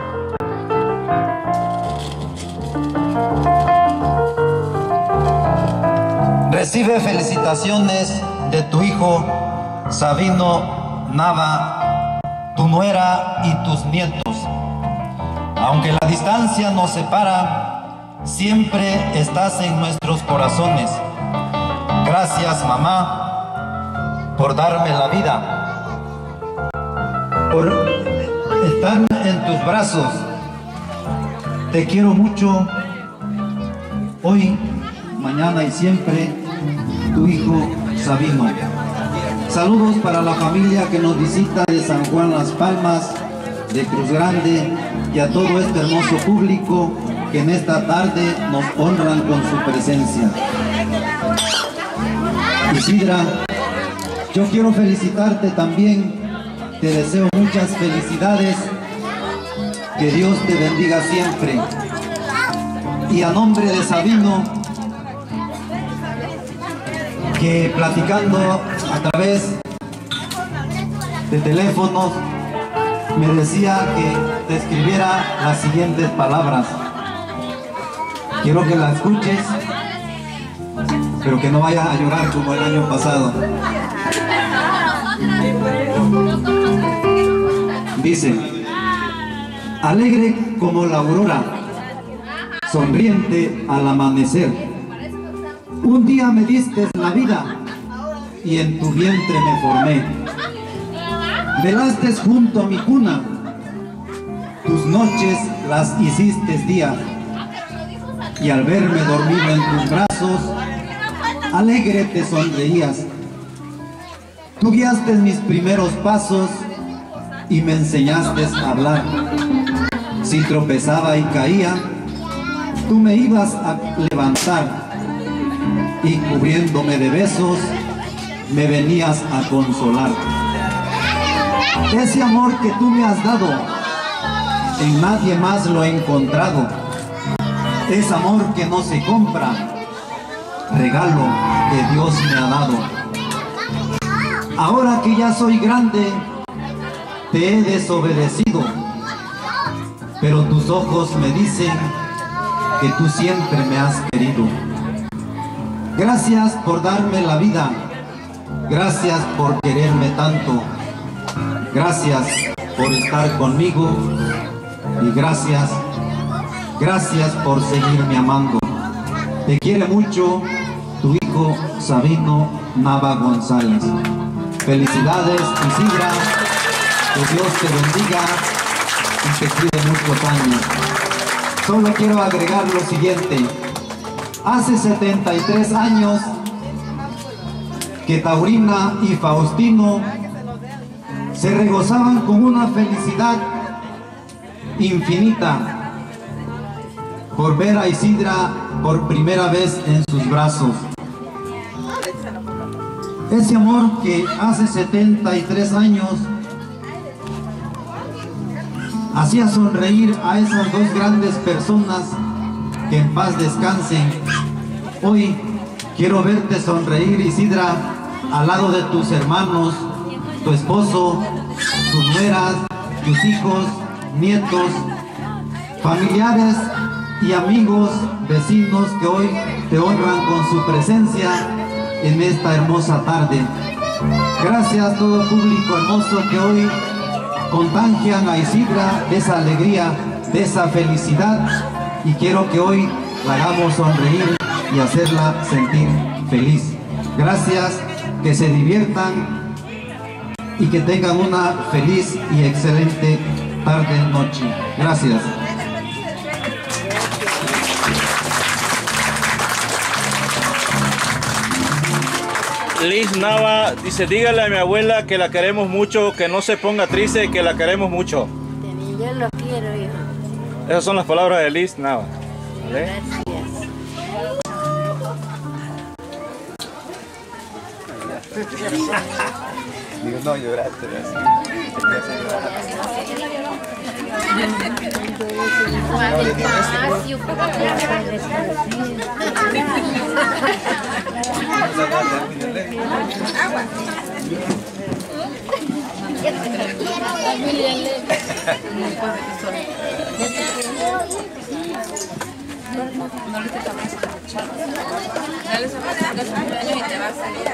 Recibe felicitaciones de tu hijo Sabino Nava, tu nuera y tus nietos. Aunque la distancia nos separa, siempre estás en nuestros corazones. Gracias, mamá, por darme la vida. por estar en tus brazos. Te quiero mucho, hoy, mañana y siempre, tu hijo Sabino. Saludos para la familia que nos visita de San Juan Las Palmas, de Cruz Grande, y a todo este hermoso público que en esta tarde nos honran con su presencia. Isidra, yo quiero felicitarte también, te deseo muchas felicidades, que Dios te bendiga siempre. Y a nombre de Sabino, que platicando a través de teléfonos, me decía que te escribiera las siguientes palabras. Quiero que las escuches, pero que no vayas a llorar como el año pasado. Dice: alegre como la aurora, sonriente al amanecer, un día me diste la vida y en tu vientre me formé. Velaste junto a mi cuna, tus noches las hiciste día, y al verme dormido en tus brazos, alegre te sonreías. Tú guiaste mis primeros pasos y me enseñaste a hablar. Si tropezaba y caía, tú me ibas a levantar, y cubriéndome de besos, me venías a consolar. Ese amor que tú me has dado, en nadie más lo he encontrado. Es amor que no se compra, regalo que Dios me ha dado. Ahora que ya soy grande, te he desobedecido, pero tus ojos me dicen que tú siempre me has querido. Gracias por darme la vida, gracias por quererme tanto, gracias por estar conmigo y gracias, gracias por seguirme amando. Te quiere mucho tu hijo Sabino Nava González. Felicidades, Isidra, que Dios te bendiga y te cuide muchos años. Solo quiero agregar lo siguiente. Hace setenta y tres años que Taurina y Faustino se regozaban con una felicidad infinita por ver a Isidra por primera vez en sus brazos. Ese amor que hace setenta y tres años hacía sonreír a esas dos grandes personas, que en paz descansen. Hoy quiero verte sonreír, Isidra, al lado de tus hermanos, tu esposo, tus nueras, tus hijos, nietos, familiares y amigos, vecinos que hoy te honran con su presencia en esta hermosa tarde. Gracias a todo público hermoso que hoy contagian a Isidra de esa alegría, de esa felicidad, y quiero que hoy la hagamos sonreír y hacerla sentir feliz. Gracias, que se diviertan y que tengan una feliz y excelente tarde noche. Gracias. Liz Nava dice: dígale a mi abuela que la queremos mucho, que no se ponga triste, que la queremos mucho. Yo lo quiero, hijo. Esas son las palabras de Liz Nava. ¿Vale? Digo, no lloraste. No le toques a echar. Dale esa cosa de cumpleaños y te va a salir.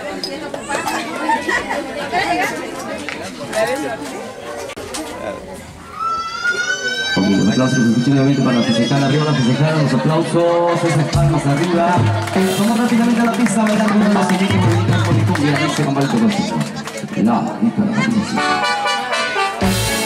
Los aplausos que escuchen nuevamente para festejar arriba, la festejar, los aplausos, esas palmas arriba. Vamos rápidamente a la pista bailando uno de los siguientes movimientos con mi cumbia, dice con Valco Rosito. No, no, no, no, no.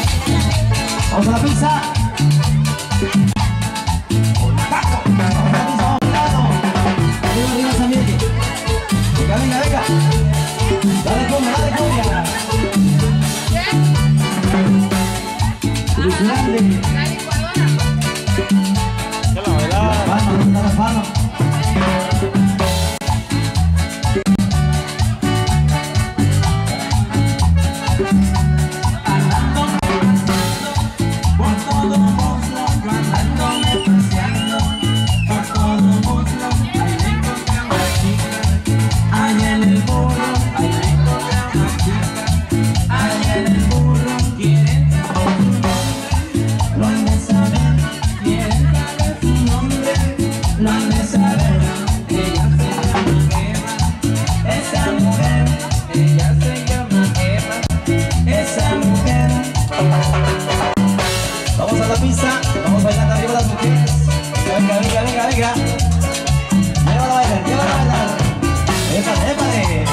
épale, épale.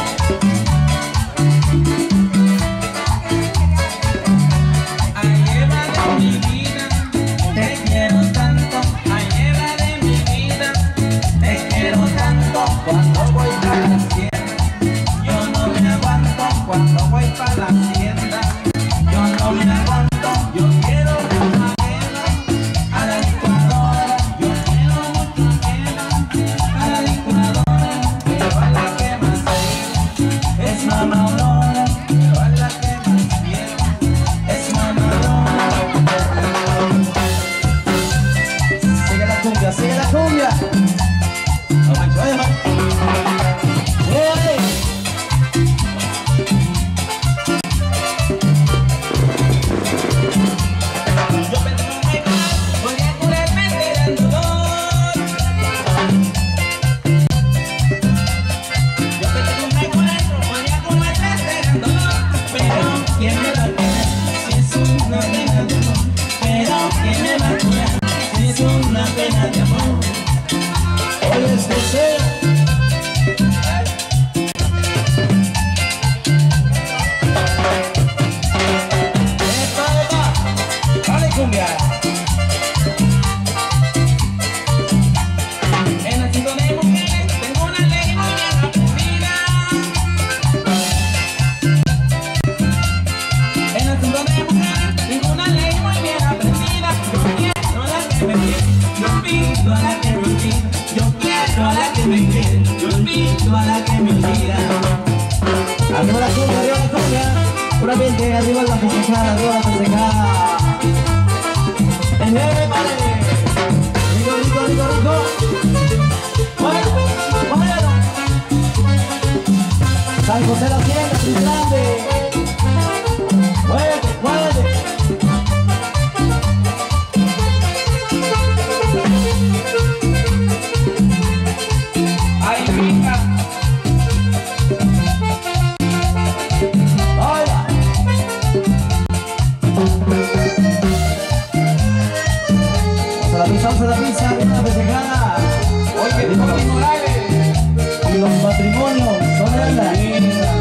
Ay, Eva de mi vida, te quiero tanto. Ay, Eva de mi vida, te quiero tanto. Cuando voy para la tienda, yo no me aguanto. Cuando voy para la tienda, yo no me aguanto. Yo quiero una Eva a la licuadora. Yo quiero mucha Eva a la licuadora. Pero a la que más quiero es Mamá Aurora. Pero a la que más quiero es Mamá Aurora. Sigue la cumbia, sigue la cumbia. No mancho, eh, man. ¡Ey! Yo pedí un regal, podría curarme del dolor. Yo pedí un regal, podría curarme del dolor. Pero ¿quién me va a curar si es una pena de amor? Pero ¿quién me va a curar si es una pena de amor? Oye, es deseo. Epa, epa. Dale cumbia. He nacido de mujeres, tengo una ley muy bien aprendida. He nacido de mujeres, tengo una ley muy bien aprendida. Yo quiero a la que me quiere, yo pido a la que me quiere. Yo quiero a la que me quiere, yo pido a la que me quiera. Arriba la cumbia, arriba la cumbia. Puramente, arriba la festejada, arriba la festejada. ¡Eh, vale! Rico, rico, rico, rico. Muévelo, muévelo. San José la Hacienda, Río Grande. Muévete, muévete. Ay, hija. ¡Hola! Vamos a la pizza, vamos a la pizza, arriba la festejada. Oye, Tony Morales. Y los matrimonios son de la vida.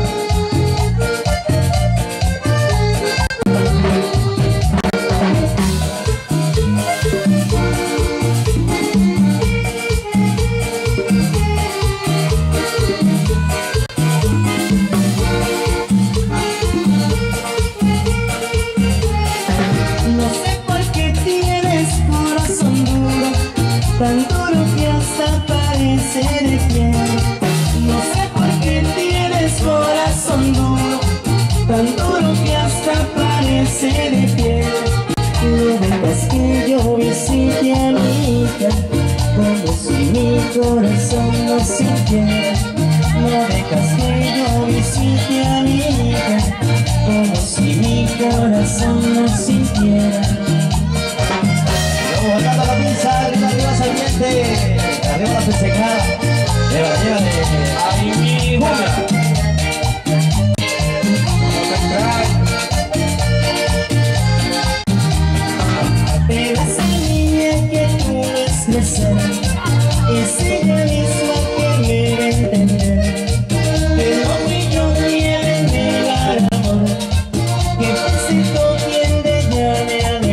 No sé por qué tienes corazón duro, tan duro que hasta parece de piel. No sé por qué tienes corazón duro, tan duro que hasta parece de piel. No dejas que yo visite a mi hija, como si mi corazón no sintiera. No dejas que yo visite a mi hija, como si mi corazón no sintiera. Vamos bajando la pizza, arriba, arriba, saliente. Arriba la festejada. Llévala, llévale. Ay, mi hija. Pero esa niña que tú ves crecer es ella misma que me debe entender. Pero mi yo quiere negar amor, que necesito quien de ella me ame.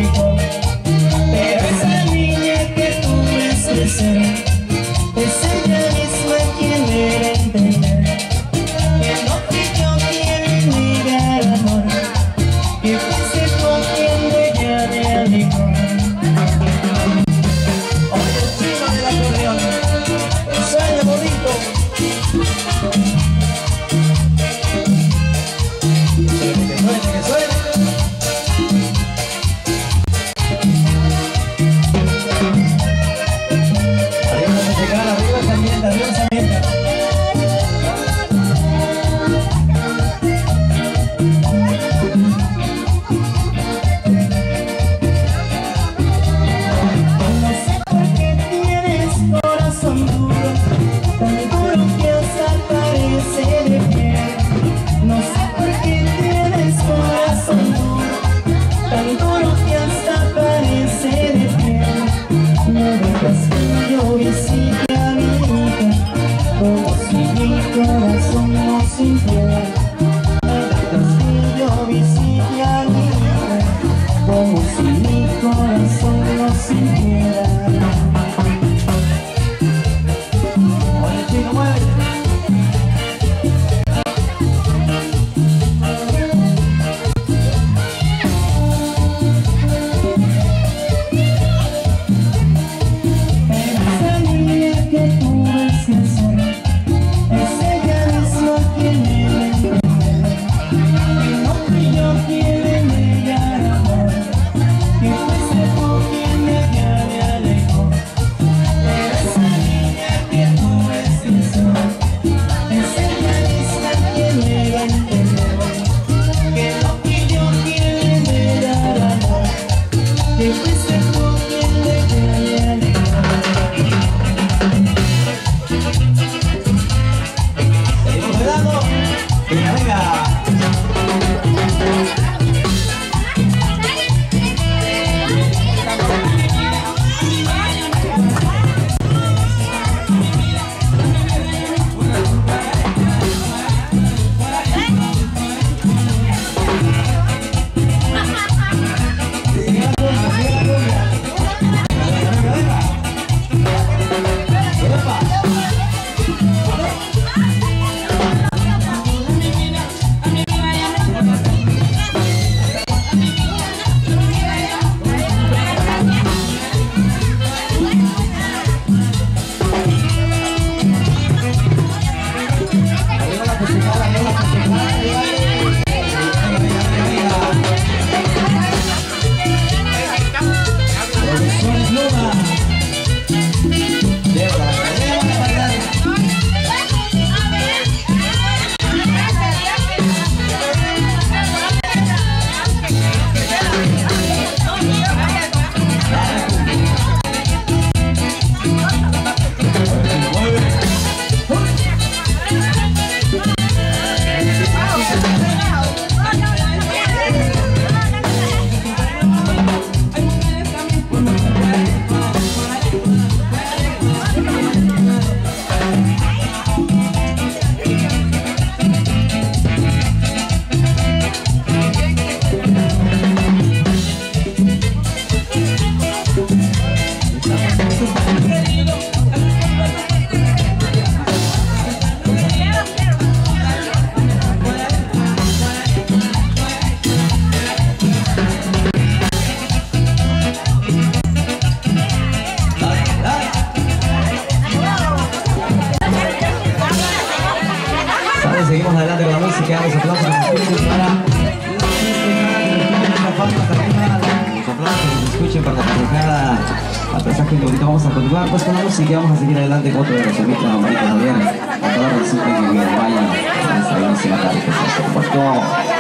seguimos adelante con la música, los aplausos que se escuchen para los aplausos que se escuchen para la festejada. Al pasaje que ahorita vamos a continuar pues con la música y vamos a seguir adelante con otro de los servicios amoritos también. A todos resulta que me vayan a esta bellísima tarde que se compartió.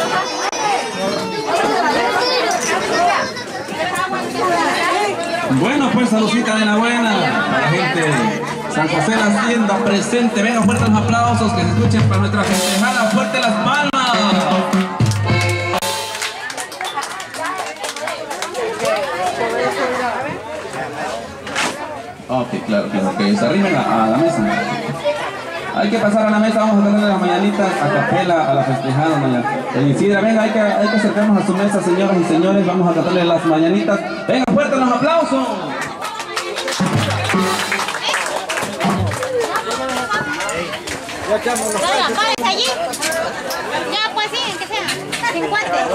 Bueno, pues saludcita de la buena a la gente de San José la Hacienda presente. Venga, fuertes los aplausos que se escuchen para nuestra festejada. Fuerte las palmas. Ok, claro, claro, que se arrimen a, a la mesa. Hay que pasar a la mesa, vamos a tener las mañanitas a capela a la festejada, doña Isidra. Venga, hay que, hay que acercarnos a su mesa, señoras y señores, vamos a cantarle las mañanitas. Venga, fuertes los aplausos. Oiga, párense allí. Ya, pues sí, que sea. cincuenta.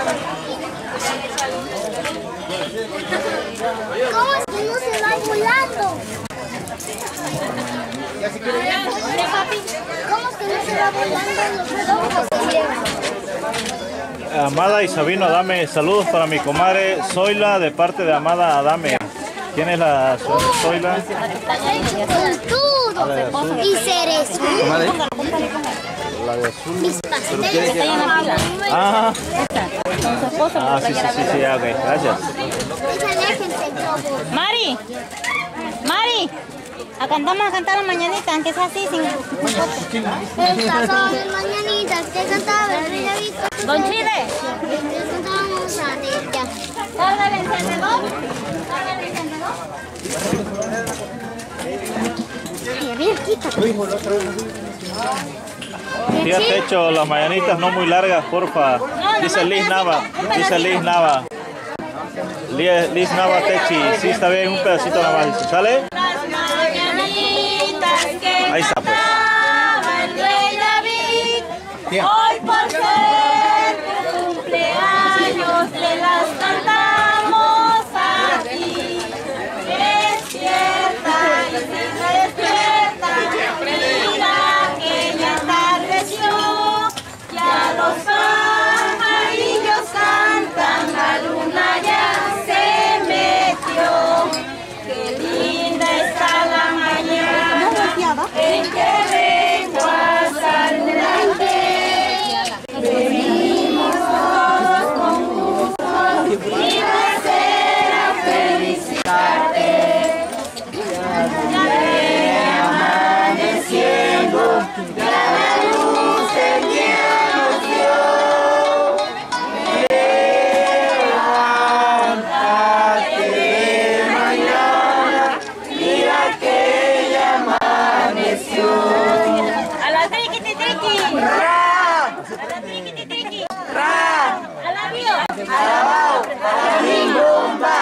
¿Cómo es que no se va volando? ¿Cómo es que no se va volando los redondos que llevan? Amada y Sabino Adame, saludos para mi comadre Zoila de parte de Amada Adame. ¿Quién es la Zoila? Con y cerezo. La de azul. Mis pasteles. Ah, ah sí, sí, sí, sí, ok, gracias. Mari, Mari, a cantamos a cantar la mañanita, aunque sea así, sin... Estas son las mañanitas que cantaba el rey David. Don Chile. Cantábamos a ella. ¿Carga el encendedor? ¿Carga el encendedor? Ay, a ver, quítate. Tía Techo, las mañanitas no muy largas, porfa. Dice Liz Nava, dice Liz Nava. Liz Nava Techi, sí está bien, un pedacito nada más. ¿Sale? Ahí está pues. Hoy por ser tu cumpleaños le las cantamos aquí. Despierta y se despierta, mira que ya atardeció, ya los pajarillos cantan, la luna ya se metió. Qué linda está la mañana en que vengo a saludarte. Venimos todos con gusto y placer a felicitarte. Ya viene amaneciendo, ya la luz del día nos dio. Levántate de mañana, mira que ya amaneció. A la triqui triqui. A la triqui triqui. A la bio. A la bao. A la rimbomba.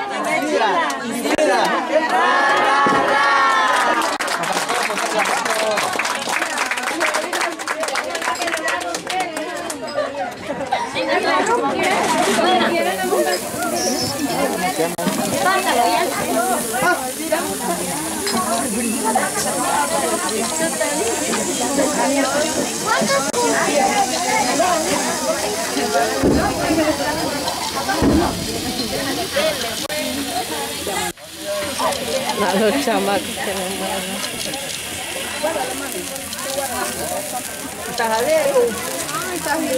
A los chamacos que me mueven. ¿Estás alegre? Ay, estás bien.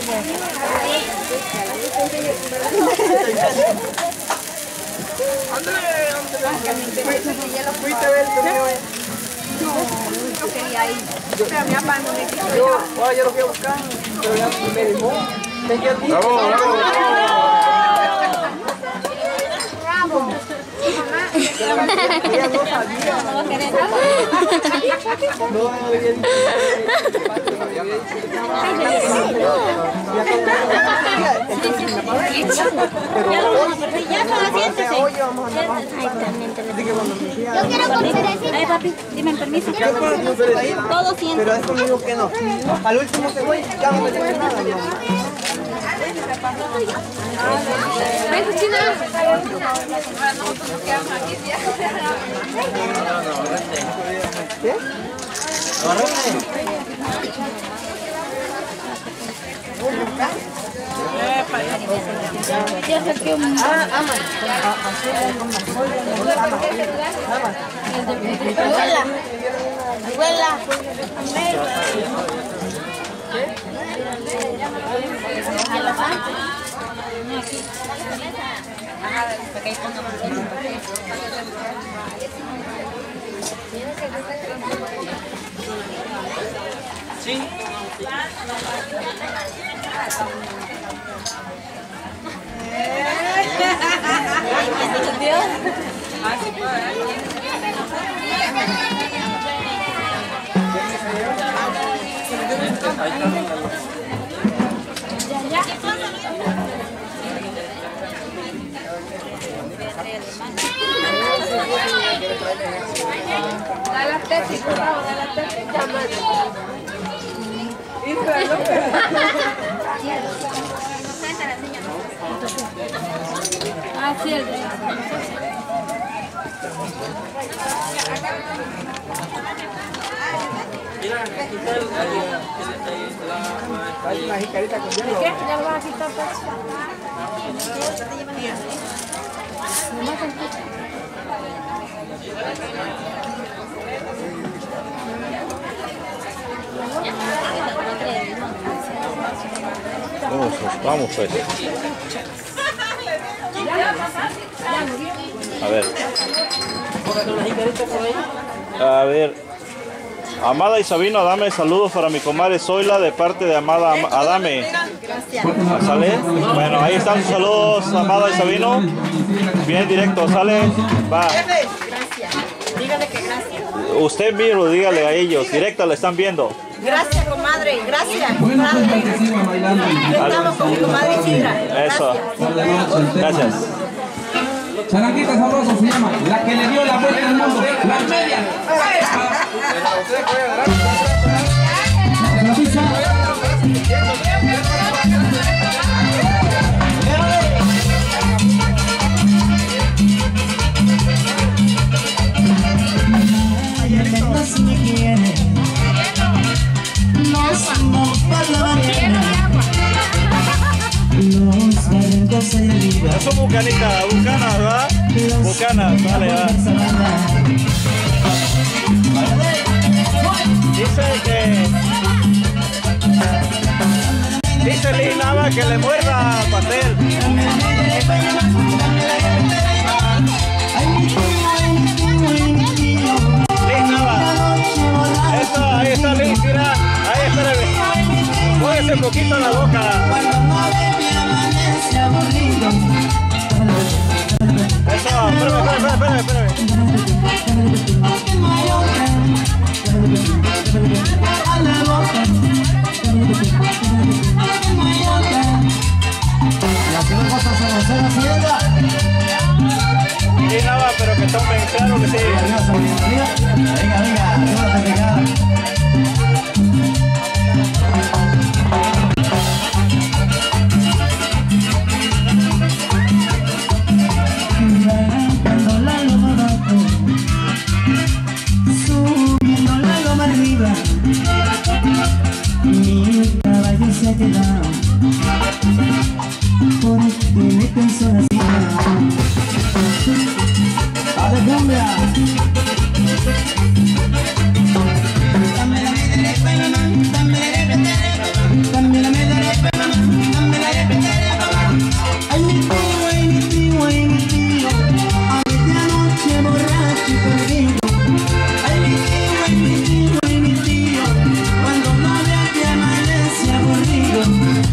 Ándale, ándale. Ya lo fuiste a ver, pero yo quería ir. Pero mi papá no me quiso. Yo, ahora yo lo fui a buscar, pero ya me dejó. ¡Bravo, bravo, bravo! Ella no sabía. No quería nada. No, Yo quiero con cerecita. Ay, papi, dime permiso. Todo siento. Pero eso me dijo que no. Al último que voy, ya no me tengo nada. ¿Ves, China? Nosotros nos quedamos aquí. ¿Qué? ya saqué un... Ah, ama. Abuela. Abuela. Sí. Da la tesis, por favor, da la tesis. Ah, sí, el de... Hay una jicarita con hielo. ¿Qué? Ya lo vas a quitar, pues. Nomás el piso. Vamos, vamos pues. A ver. A ver. Amada y Sabino, dame saludos para mi comadre Zoila de parte de Amada Adame. ¿Sale? Bueno, ahí están sus saludos, Amada y Sabino. Bien directo, ¿sale? Va. Gracias. Dígale que gracias. Usted mismo, dígale a ellos, directa le están viendo. Gracias, comadre, gracias. Estamos con mi comadre Isidra. Eso. Gracias. Charanguita sabrosa se llama, la que le dio la vuelta al mundo, la media. La pizza. Menos me quiere, nos vamos por la mañana, los barcos en arriba. Eso es bucanita, bucana, ¿verdad? Bucana, dale, va. Dice que... Dice Liz Nava que le muerda pastel. Eso, ahí está Liz, mira, ahí espérame. Póngase un poquito en la boca. Eso, espérame, espérame, espérame, espérame. Sí, nada, pero que tomen, claro que sí. Venga, venga, ayúdate, venga. Bajando la loma abajo, subiendo la loma arriba, mi caballo se ha quedado, porque me cansó la cima. ¡Dale, cumbia! Dame la media, dame la media, dame la ay mi tío, ay mi tío, ay mi tío, ahorita anoche borracho y perdido. Ay mi tío, ay mi tío, ay mi tío, cuando no vea que amanece aburrido.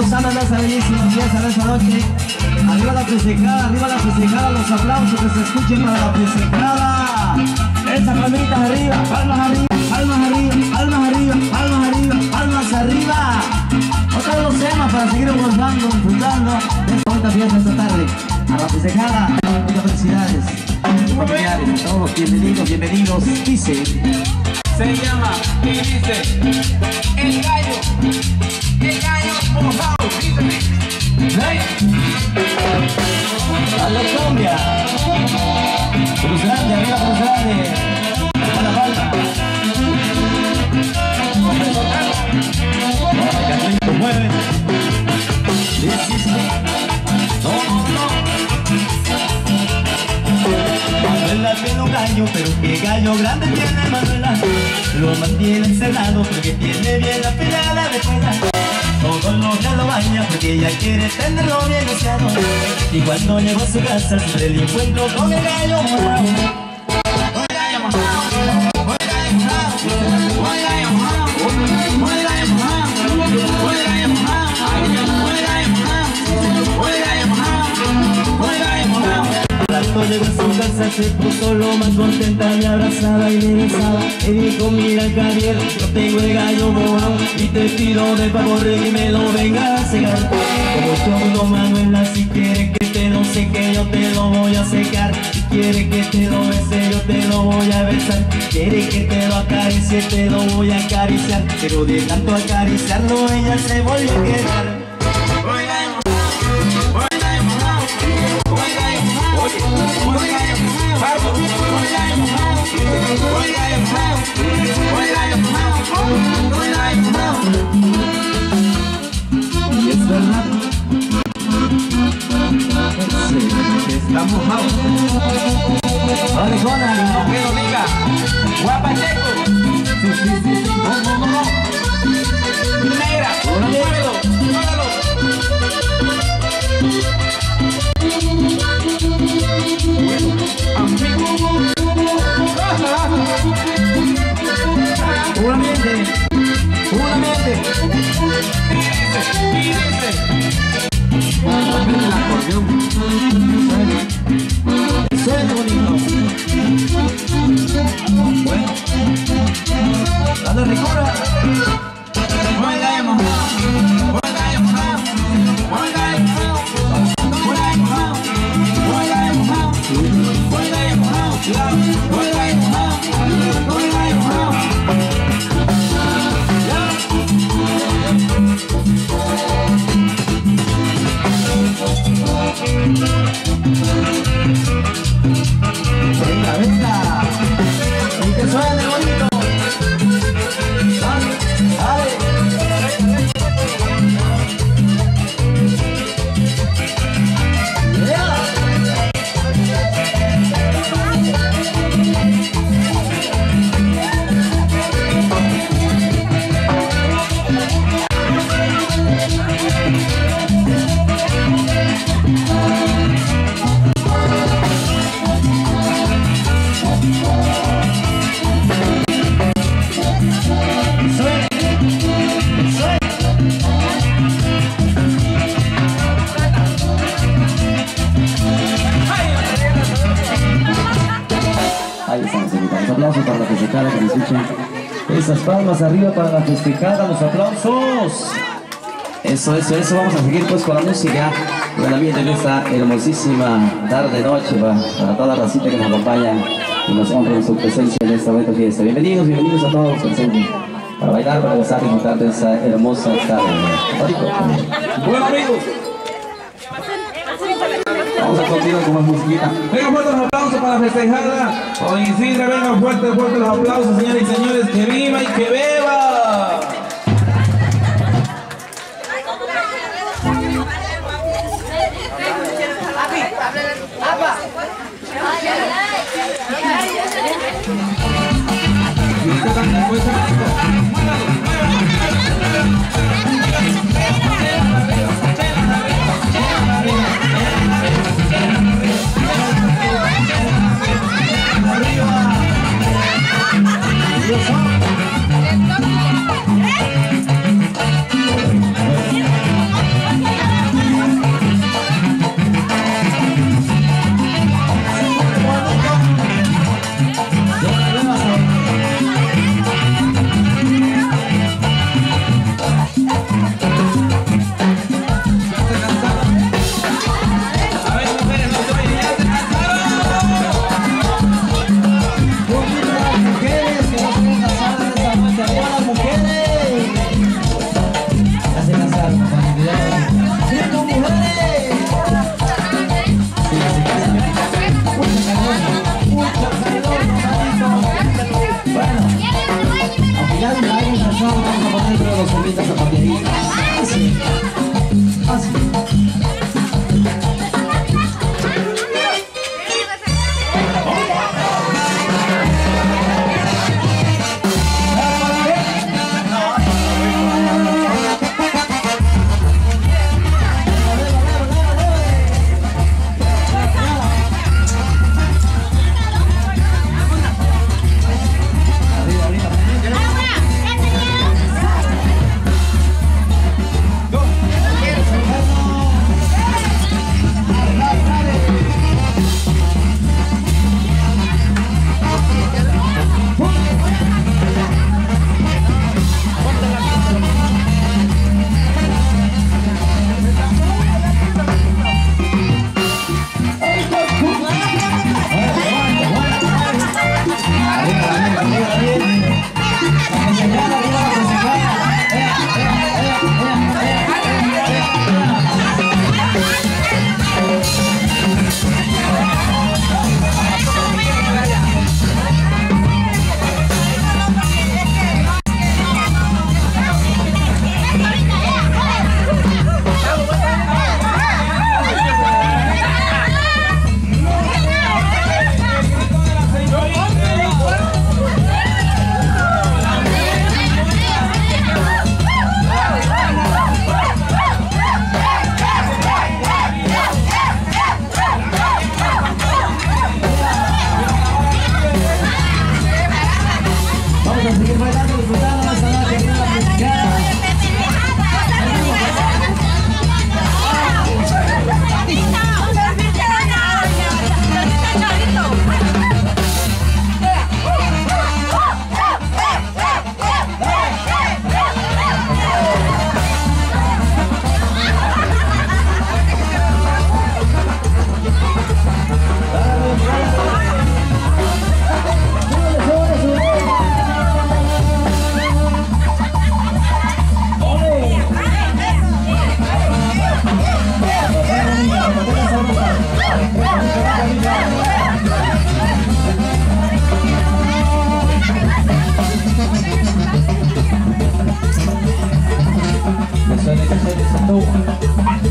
gozando de esa bellísima fiesta de esta noche. Arriba la festejada, arriba la festejada, los aplausos que se escuchen para la festejada. Esas palmitas arriba, palmas arriba, palmas arriba, palmas arriba, palmas arriba, palmas arriba. Otra los temas para seguir gozando, disfrutando de esta bonita fiesta esta tarde. A la festejada, muchas felicidades. Familiares, a todos bienvenidos, bienvenidos. Dice, se llama y dice, el gallo, el gallo mojado, dice. ¡Hey! ¡A la cumbia! Cruz Grande, arriba Cruz Grande. A la palma. Para Carlito mueve. No, no, no. Manuela tiene un gallo, pero qué gallo grande tiene Manuela. Lo mantiene encerrado porque tiene bien la pelada de fuera. Todos los días lo baña porque ella quiere tenerlo bien deseado. Y cuando llegó a su casa siempre le encuentro con el gallo morado. El gallo morado, el gallo morado, el gallo morado, el gallo morado, el gallo morado, el gallo morado, el gallo morado, el gallo morado. Cuando llegó a su casa se puso lo más contenta, me abrazaba y me besaba. Y dijo, mira Javier, yo tengo el gallo morado y te pido de favor que me lo vengas a secar. Como yo, Manuela, si quieres que te lo seque, yo te lo voy a secar. Si quieres que te lo bese, yo te lo voy a besar. Si quieres que te lo acaricie, te lo voy a acariciar. Pero de tanto acariciarlo, ella se volvió a quedar. Y es verdad, está mojado. Orejona, no que lo diga. Guapacheco. Sí, sí, sí, sí. No, no, no, no. Negra, muévelo, muévelo. Puramente, puramente. Y dice, el acordeón. Suena bonito. Bueno, dale ricura. Buen gallo mojado, buen gallo mojado, buen gallo mojado, buen gallo mojado, buen gallo mojado, buen gallo mojado, buen gallo mojado, buen gallo mojado. Venga, venga, y que suene bonito. Dale, dale. Ahí estamos, señoritas. Un aplauso para la festejada que nos escuchen. Esas palmas arriba para la festejada, los aplausos. Eso, eso, eso. Vamos a seguir pues con la música, con el ambiente de esta hermosísima tarde, noche, para, para toda la racita que nos acompaña y nos honra en su presencia en esta bonita fiesta. Bienvenidos, bienvenidos a todos presentes para bailar, para gozar y disfrutar de esta hermosa tarde. Bueno, amigos, vamos a continuar con más musiquita. Venga, fuerte los aplausos para la festejada. Don Isidre, venga, fuerte, fuerte los aplausos, señoras y señores. Que viva y que beba.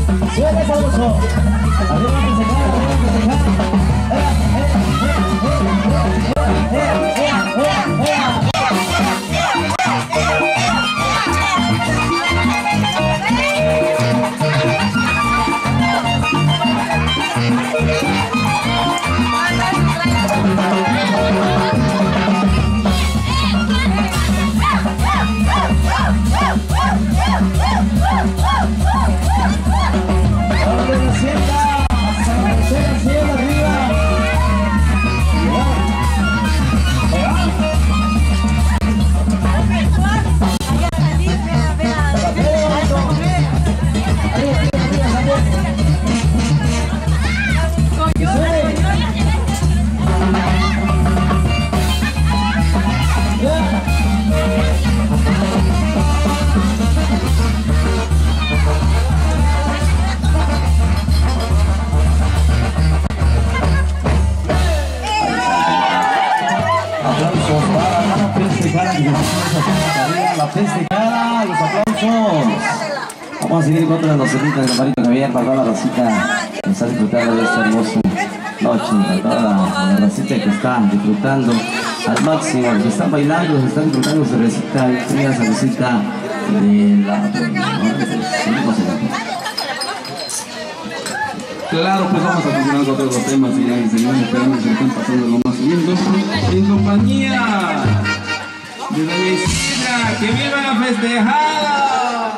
Suele sabroso. Arriba la festejada, arriba la festejada. La festejada, los aplausos. Vamos a seguir con otra de los cerritos de Marito Javier para toda la racita que está disfrutando de esta hermosa noche, para toda la, la racita que está disfrutando al máximo, los que están bailando, los que están disfrutando su recita, esa cervecita de la... Claro, pues vamos a continuar con todos los temas, señores y señores, esperando que se estén pasando lo más lindo en compañía de doña Isidra. ¡Que viva la festejada!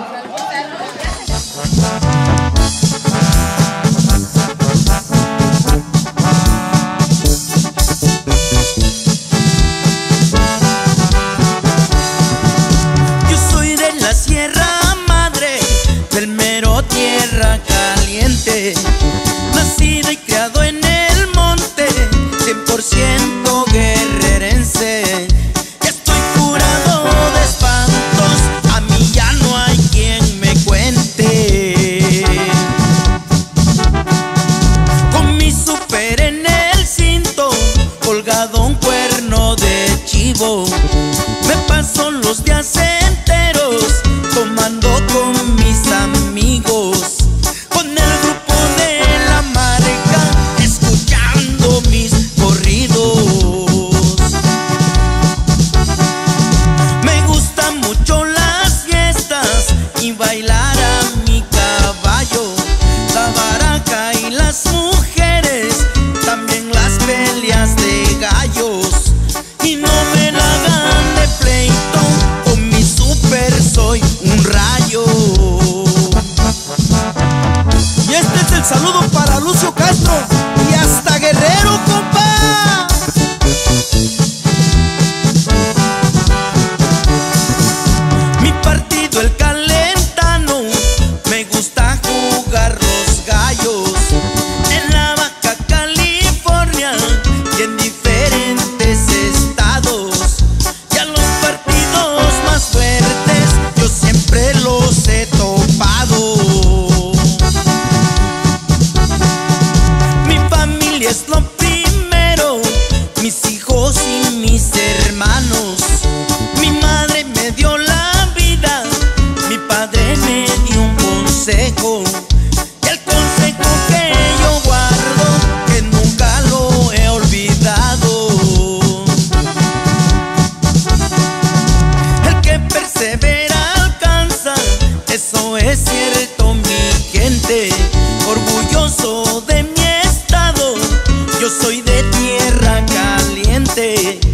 Yo soy de la Sierra Madre, del mero tierra caliente, nacido y criado en el monte, cien por ciento guerrerense. Estoy curado de espantos, a mí ya no hay quien me cuente. Con mi super en el cinto, colgado un cuerno de chivo, me paso los días enteros tomando con mis amigos, con el grupo de la marca, escuchando mis corridos. Me gustan mucho las fiestas y bailar a mi caballo, la baraja y las mujeres, también las peleas de gallos. Y no me la hagan de pleito, con mi super soy un rayo. Y este es el saludo para Lucio Castro y hasta Guerrero, compa. Mi partido el Calentano, me gusta jugar los gallos en la Baja California y en diferentes estados. Y a los partidos más fuertes yo siempre los he topado. Mi familia es lo primero, mis hijos y mis hermanos. Mi madre me dio la vida, mi padre me dio un consejo, y el consejo que yo guardo, que nunca lo he olvidado. El que persevera alcanza, eso es cierto, mi gente. Orgulloso de mi estado, yo soy de tierra caliente.